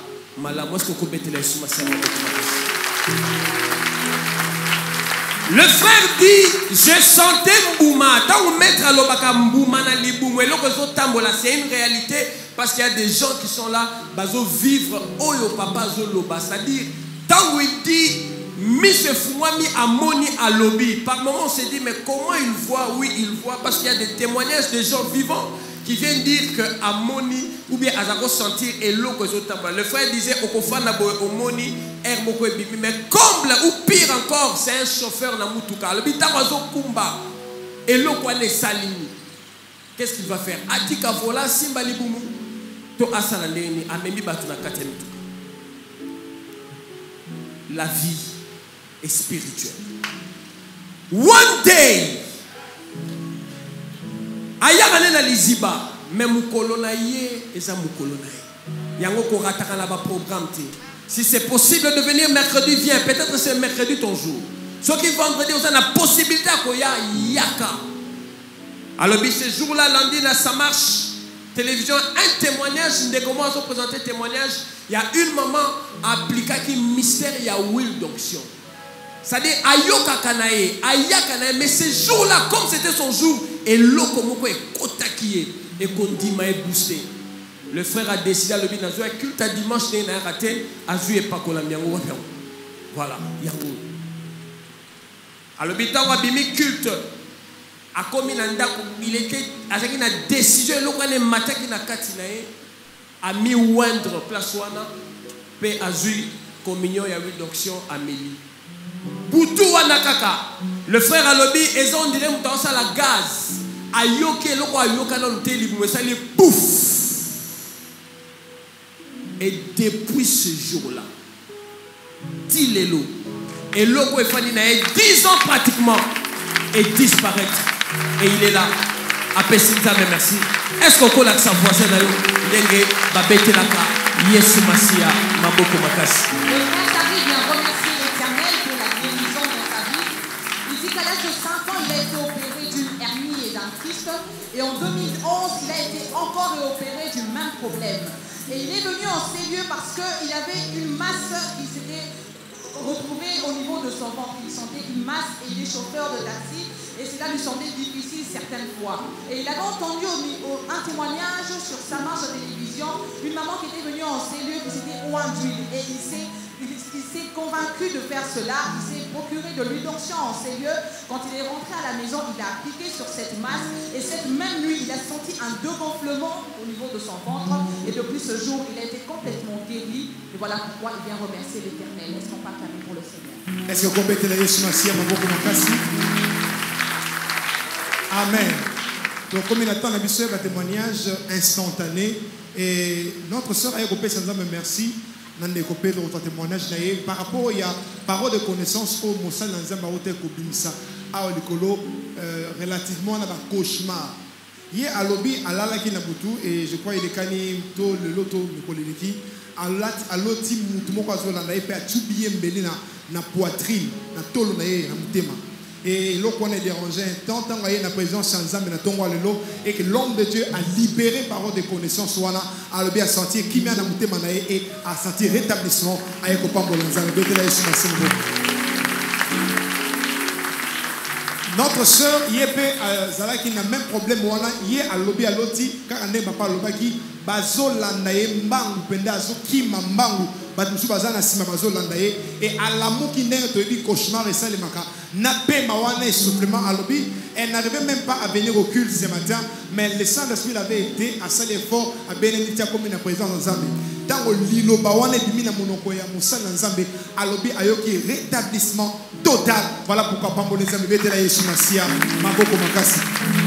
le frère dit, je sentais Mbouma. Tant que mettre à l'obaka Mbouma na liboum, et l'autre tambola, c'est une réalité parce qu'il y a des gens qui sont là, bazo vivre oyo papa zoloba, c'est-à-dire tant qu'il dit Mise Fouami Amoni à lobby. Par moment on s'est dit mais comment il voit? Oui il voit parce qu'il y a des témoignages de gens vivants qui vient dire que Amoni ou bien Azako sentir et l'eau que le frère disait Okofana Omoni Hermoko Bibi, mais comble ou pire encore, c'est un chauffeur na Mutuka. Le Bitawazo Kumba et l'eau quoi les salini. Qu'est-ce qu'il va faire? Atika vola Simbali Boumou to Asalandeni Amemi Batuna Katemutuka. La vie est spirituelle. One day, ayagane na liziba, mais mukolo na ye eza mukolo na ye. Yango ko rataka na ba programme te. Si c'est possible de venir mercredi, viens. Peut-être c'est mercredi ton jour. Ceux qui vendredi, on a la possibilité à koya yaka. Alors ce jour-là, lundi, là, ça marche. Télévision, un témoignage, dès comment on présenter témoignage, il y a une maman appliquée qui mystère, il y a huile d'onction. C'est-à-dire, ayoka kanae, ayakanae, mais ce jour-là, comme c'était son jour, et l'eau comme est kotakié, et qu'on dit maï boosté. Le frère a décidé à le dire, un culte à dimanche, il a raté, à jouer pas Colombiango. Voilà, yango. Alors, il a bimi culte. A comme il était avec une décision, le matin qui n'a katinae, a mis oindre place wana, pe a joué communion, il y a eu d'onction à Mélie. Boutou wanakaka, le frère a lobby, et on dirait dans ça la gaz. Ayoke, le roi Ayoka dans le télé, ça il est pouf. Et depuis ce jour-là, Tilelo, et l'eau est fanny 10 ans pratiquement, et disparaître. Et il est là. Apessinza, mais merci. Est-ce qu'on colle avec sa voisine d'ailleurs? Dengue, Babete Laka, Yesu Masia, Maboko Makasi. Le frère David vient remercier l'Éternel pour la guérison dans sa vie. Il dit qu'à l'âge de 5 ans, il a été opéré d'une hernie et d'un kyste. Et en 2011, il a été encore réopéré du même problème. Et il est venu en ces lieux parce qu'il avait une masse qui s'était retrouvée au niveau de son ventre. Il sentait une masse et il est chauffeur de taxi. Et cela lui semblait difficile certaines fois. Et il avait entendu un témoignage sur sa marche à télévision, une maman qui était venue en ces lieux, qui s'était oint d'huile. Et il s'est convaincu de faire cela. Il s'est procuré de l'huile d'onction en ces lieux. Quand il est rentré à la maison, il a appliqué sur cette masse. Et cette même nuit, il a senti un dégonflement au niveau de son ventre. Et depuis ce jour, il a été complètement guéri. Et voilà pourquoi il vient remercier l'Éternel. Est-ce qu'on parle pour le Seigneur? Est-ce que vous comprenez la Yesu Masia, Maboko Makasi? Amen. Donc, comme il attend la mission, un témoignage instantané. Et notre soeur a écopé sans me merci. N'a écopé notre témoignage par rapport à la parole de connaissance au Moussa Nanzamba Ote Kobimisa à Olikolo relativement à un cauchemar. Hier à lobby à l'Alaki Nabutu et je crois qu'il est cani to le loto Mikoliki à l'oti Moutumo Kazola n'a pas tout bien belé na poitrine na tolo na ye na mutema. Et l'eau qu'on est dérangé un temps, tant qu'il y a une présence sans âme, et que l'homme de Dieu a libéré par ordre de connaissance, a bien senti qui m'a namouté manaï et a senti rétablissement à notre soeur, Zala qui n'a même problème, il a lobby à l'oti, car on n'est pas lobby, bazolanaye mbangu pendazo qui mambangu badmusu bazana sima bazolanaye et à l'amour qui n'est te dit cauchemar et ça les maka n'a pas mawana supplément à lobby. Elle n'arrivait même pas à venir au culte ce matin, mais le Saint-Esprit avait été à cet effort à bénédicter comme une présence en Zambie. Dans le lilo bawane dimina monoko ya musa na Zambie à lobby ayoki rétablissement total. Voilà pourquoi Pambo les amis bete la Yesu Masia maboko makasi.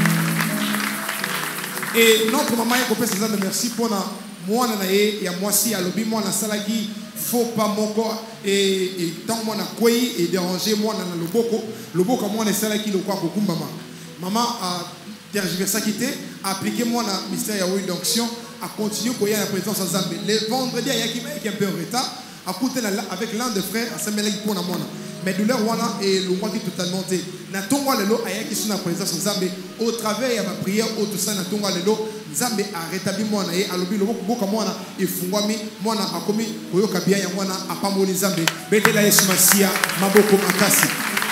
Et notre maman est copée de merci pour moi et à moi si à lobby moi na salagi faut pas moko et tant moi na koi et déranger moi na loboko moi na salagi le quoi beaucoup maman a tergiversé quitté appliqué moi na mystère ya oui d'onction a continuer pour y la présence en Zambie le vendredi il y a qui est un peu en retard à côté avec l'un des frères à Samuel pour na moi mais douleur wana et le mois qui totalement té na tongwa lelo aya qui sont na présence en Zambie au travers ya ma prière au tout ça na tongwa lelo Zambie a rétabli moi na et alobi loboko boka moi na efungwami moi na akomi koyoka bien ya moi na apamoli Zambie betela Yesu Masia maboko makasi.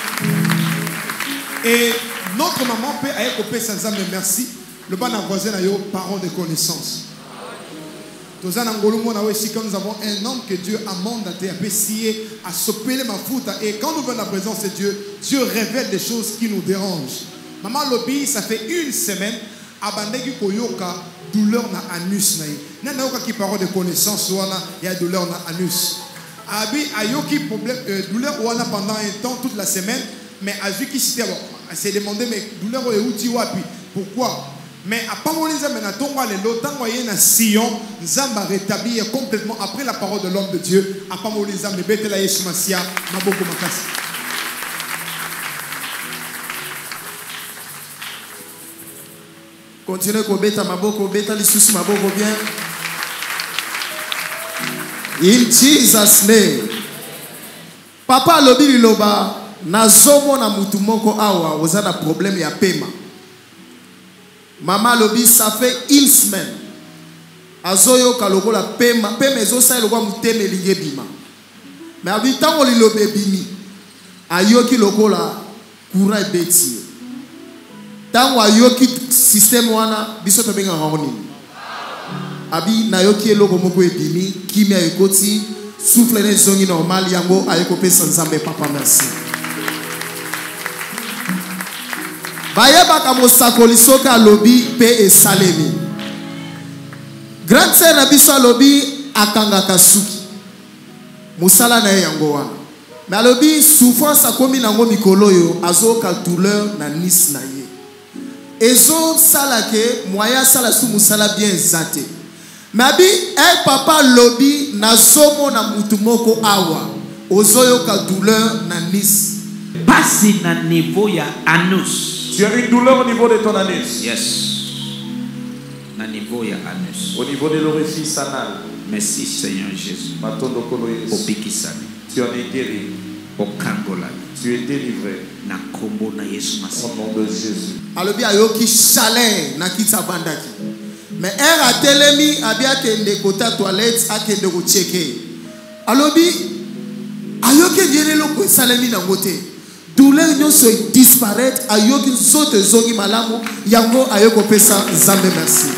Et notre maman peut aya kopé sans Zambie merci le ban voisin na yo parents de connaissance. Nous avons un homme que Dieu a mandaté à s'opérer ma foute. Et quand nous venons à la présence de Dieu, Dieu révèle des choses qui nous dérangent. Maman Lobby, ça fait une semaine, abandeki koyoka douleur na anus na ye. Na nayoka ki parole de connaissance wana ya douleur na anus. Abi ayoki problème douleur wana pendant un temps toute la semaine, mais azu ki c'était bon, s'est demandé mais douleur o euti wapi? Pourquoi? Mais après mon examen na tongo le lotango ye na Sion, Nzamba rétabli complètement après la parole de l'homme de Dieu. Après mon examen betela Yesu Masia maboko makasi. Continuez à beta maboko, beta lisusu maboko bien. In Jesus' name. Papa lobi liloba nazomo na mutu moko awa ozana problème ya pema. Maman lobi ça fait une semaine. Azoyo kaloko la pema ezo sa lokwa muteme linge bima. Mais habitant li lobe bimi. Ayoki lokola kura beti. Tango ayoki système wana biso to benga ngoni. Abi na yoki eloko moko ebimi kimia ekoti souffle na zongi normal yango ayeko pesa nzambe papa merci. Bayeba ka mosakoli soka lobi pe esalemi. Grand sœur na biso lobi akanga kasuki. Musala na yango wana. Mais lobi souffrance akomi nango mikolo yo azoka douleur na nis na ye. Ezo salake moya sala su musala bien zate. Mabi el papa lobi na somo na mutumoko awa ozoyo ka douleur na nis. Passe na niveau ya anus. Tu as une douleur au niveau de ton anus. Yes. Na niveau ya anus. Au niveau de l'orifice anal. Merci Seigneur Jésus. Opikisani. Tu en es guéri. Okangola. Tu es délivré. Na kombo na Yesu Masi. Au nom de Jésus. Alobi ayoki chaleur na kitsa bandaki. Mais er a telemi abia kende kota toilette akende ko checker. Alobi ayoki diele loko salemi na ngote. Douleur nyonso disparaître ayoki sote zongi malamu yango ayoko pesa nzambe merci.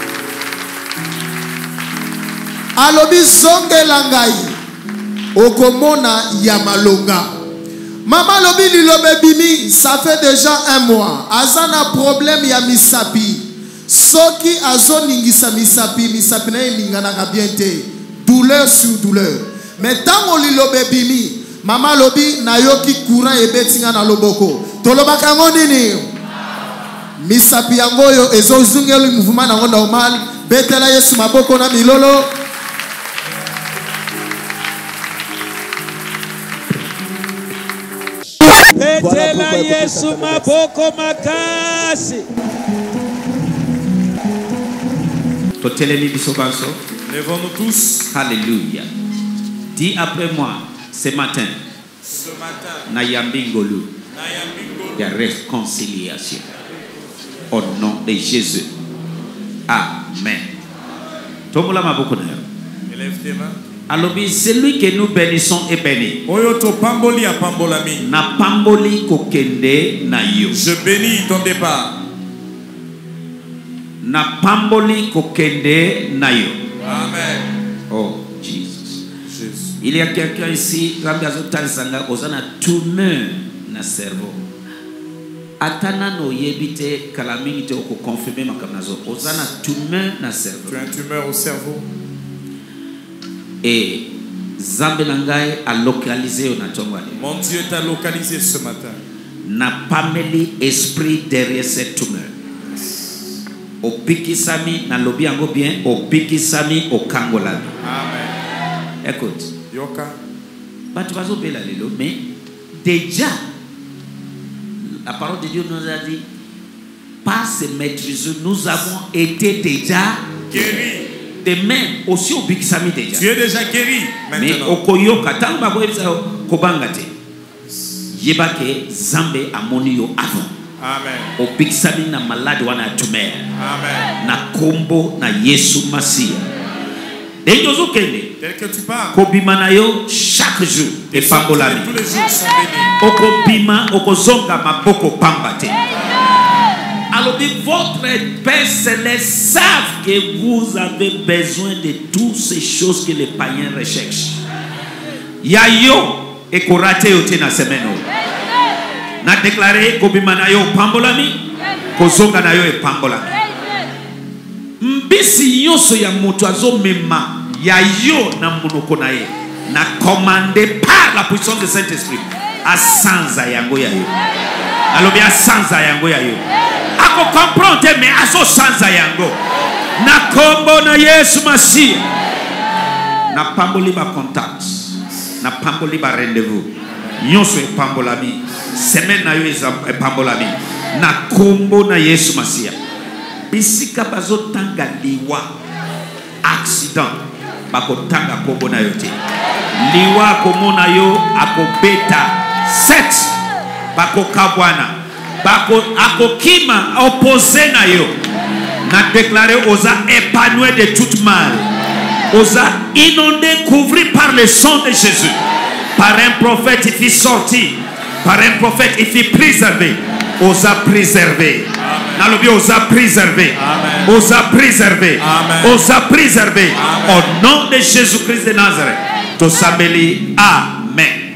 Alobi zongela ngai okomona ya malonga. Mama lobi lilobe bimi ça fait déjà un mois. Azana problème ya misapi. Soki azoningisa misapi na elingana bien te. Douleur sur douleur. Mais tango lilobe bimi mama lobi nayoki courant ebetinga na loboko. Tolobaka ngonini. Misapi yango yo ezozungela mouvement nango normal. Betela Yesu maboko na milolo. Betela Yesu maboko makasi. Lèvons-nous tous. Alléluia. Dis après moi ce matin. Ce matin. Nayambingolu. Il y a réconciliation. Au nom de Jésus. Amen. Tomola maboko na yo. Élève tes mains. Alors, celui que nous bénissons est béni. Oyoto pamboli a pambolami. Na pamboli kokende na yo. Je bénis ton départ. Na pamboli kokende na yo. Amen. Oh Jesus. Jésus. Il y a quelqu'un ici, Rambiazotalisanga, osana tumeur na cerveau. Atana no yebite kalamini te oko confirmer makamnazo. Osana tumeur na cerveau. Tu as une tumeur au cerveau. Et Zambelangai a localisé au Natongwale. Mon Dieu t'a localisé ce matin. N'a pas mêlé esprit derrière cette tumeur. Au Pikisami, na lobi ango bien, au Pikisami, au Kangolami. Amen. Écoute. Yoka. Mais déjà, la parole de Dieu nous a dit, par ces maîtrises, nous avons été déjà guéris. Demain, aussi au Pikisami déjà. Tu es déjà guéri maintenant. Mais au Koyoka, tant que vous avez Kobangate, Yebake, Zambe, Amonio avant. Amen. Au Pikisami, na malade wana tumeur. Amen. Na kombo, na Yesu Masia. Et nous au Kende. Tel que tu parles. Kobimanayo chaque jour. Et Pambolami. Tous les jours sont bénis. Okobima, Okozonga, Maboko Pambate. Alors, votre Père Céleste savent que vous avez besoin de toutes ces choses que les païens recherchent. Yayo et Korate yote na semeno. Na déclaré Kobimana yo Pambolami, Kozonga na yo e Pambolami. malisi nyonso ya moto azomema ya yo na monoko na ye na commandé par la puissance du Saint-Esprit asanza yango ya yo alobi asanza yango ya yo ako comprendre mais azo sanza yango na kombo na Yesu Masiya na pamboli ba contact na pamboli ba rendez-vous nyonso e pambolami semaine na yo e pambolami na kombo na Yesu Masiya bisika bazotanga liwa accident bakotanga kombo na yo te liwa komona yo akobeta set bakokabwana akokima opposé na yo na déclarer osa épanoui de toute mal osa inondé couvert par le sang de Jésus. Par un prophète il fit sortir, par un prophète il fit préserver, osa préserver. Nalobi osa préserver, osa préserver, osa préserver. Au nom de Jésus-Christ de Nazareth, tosabeli amen.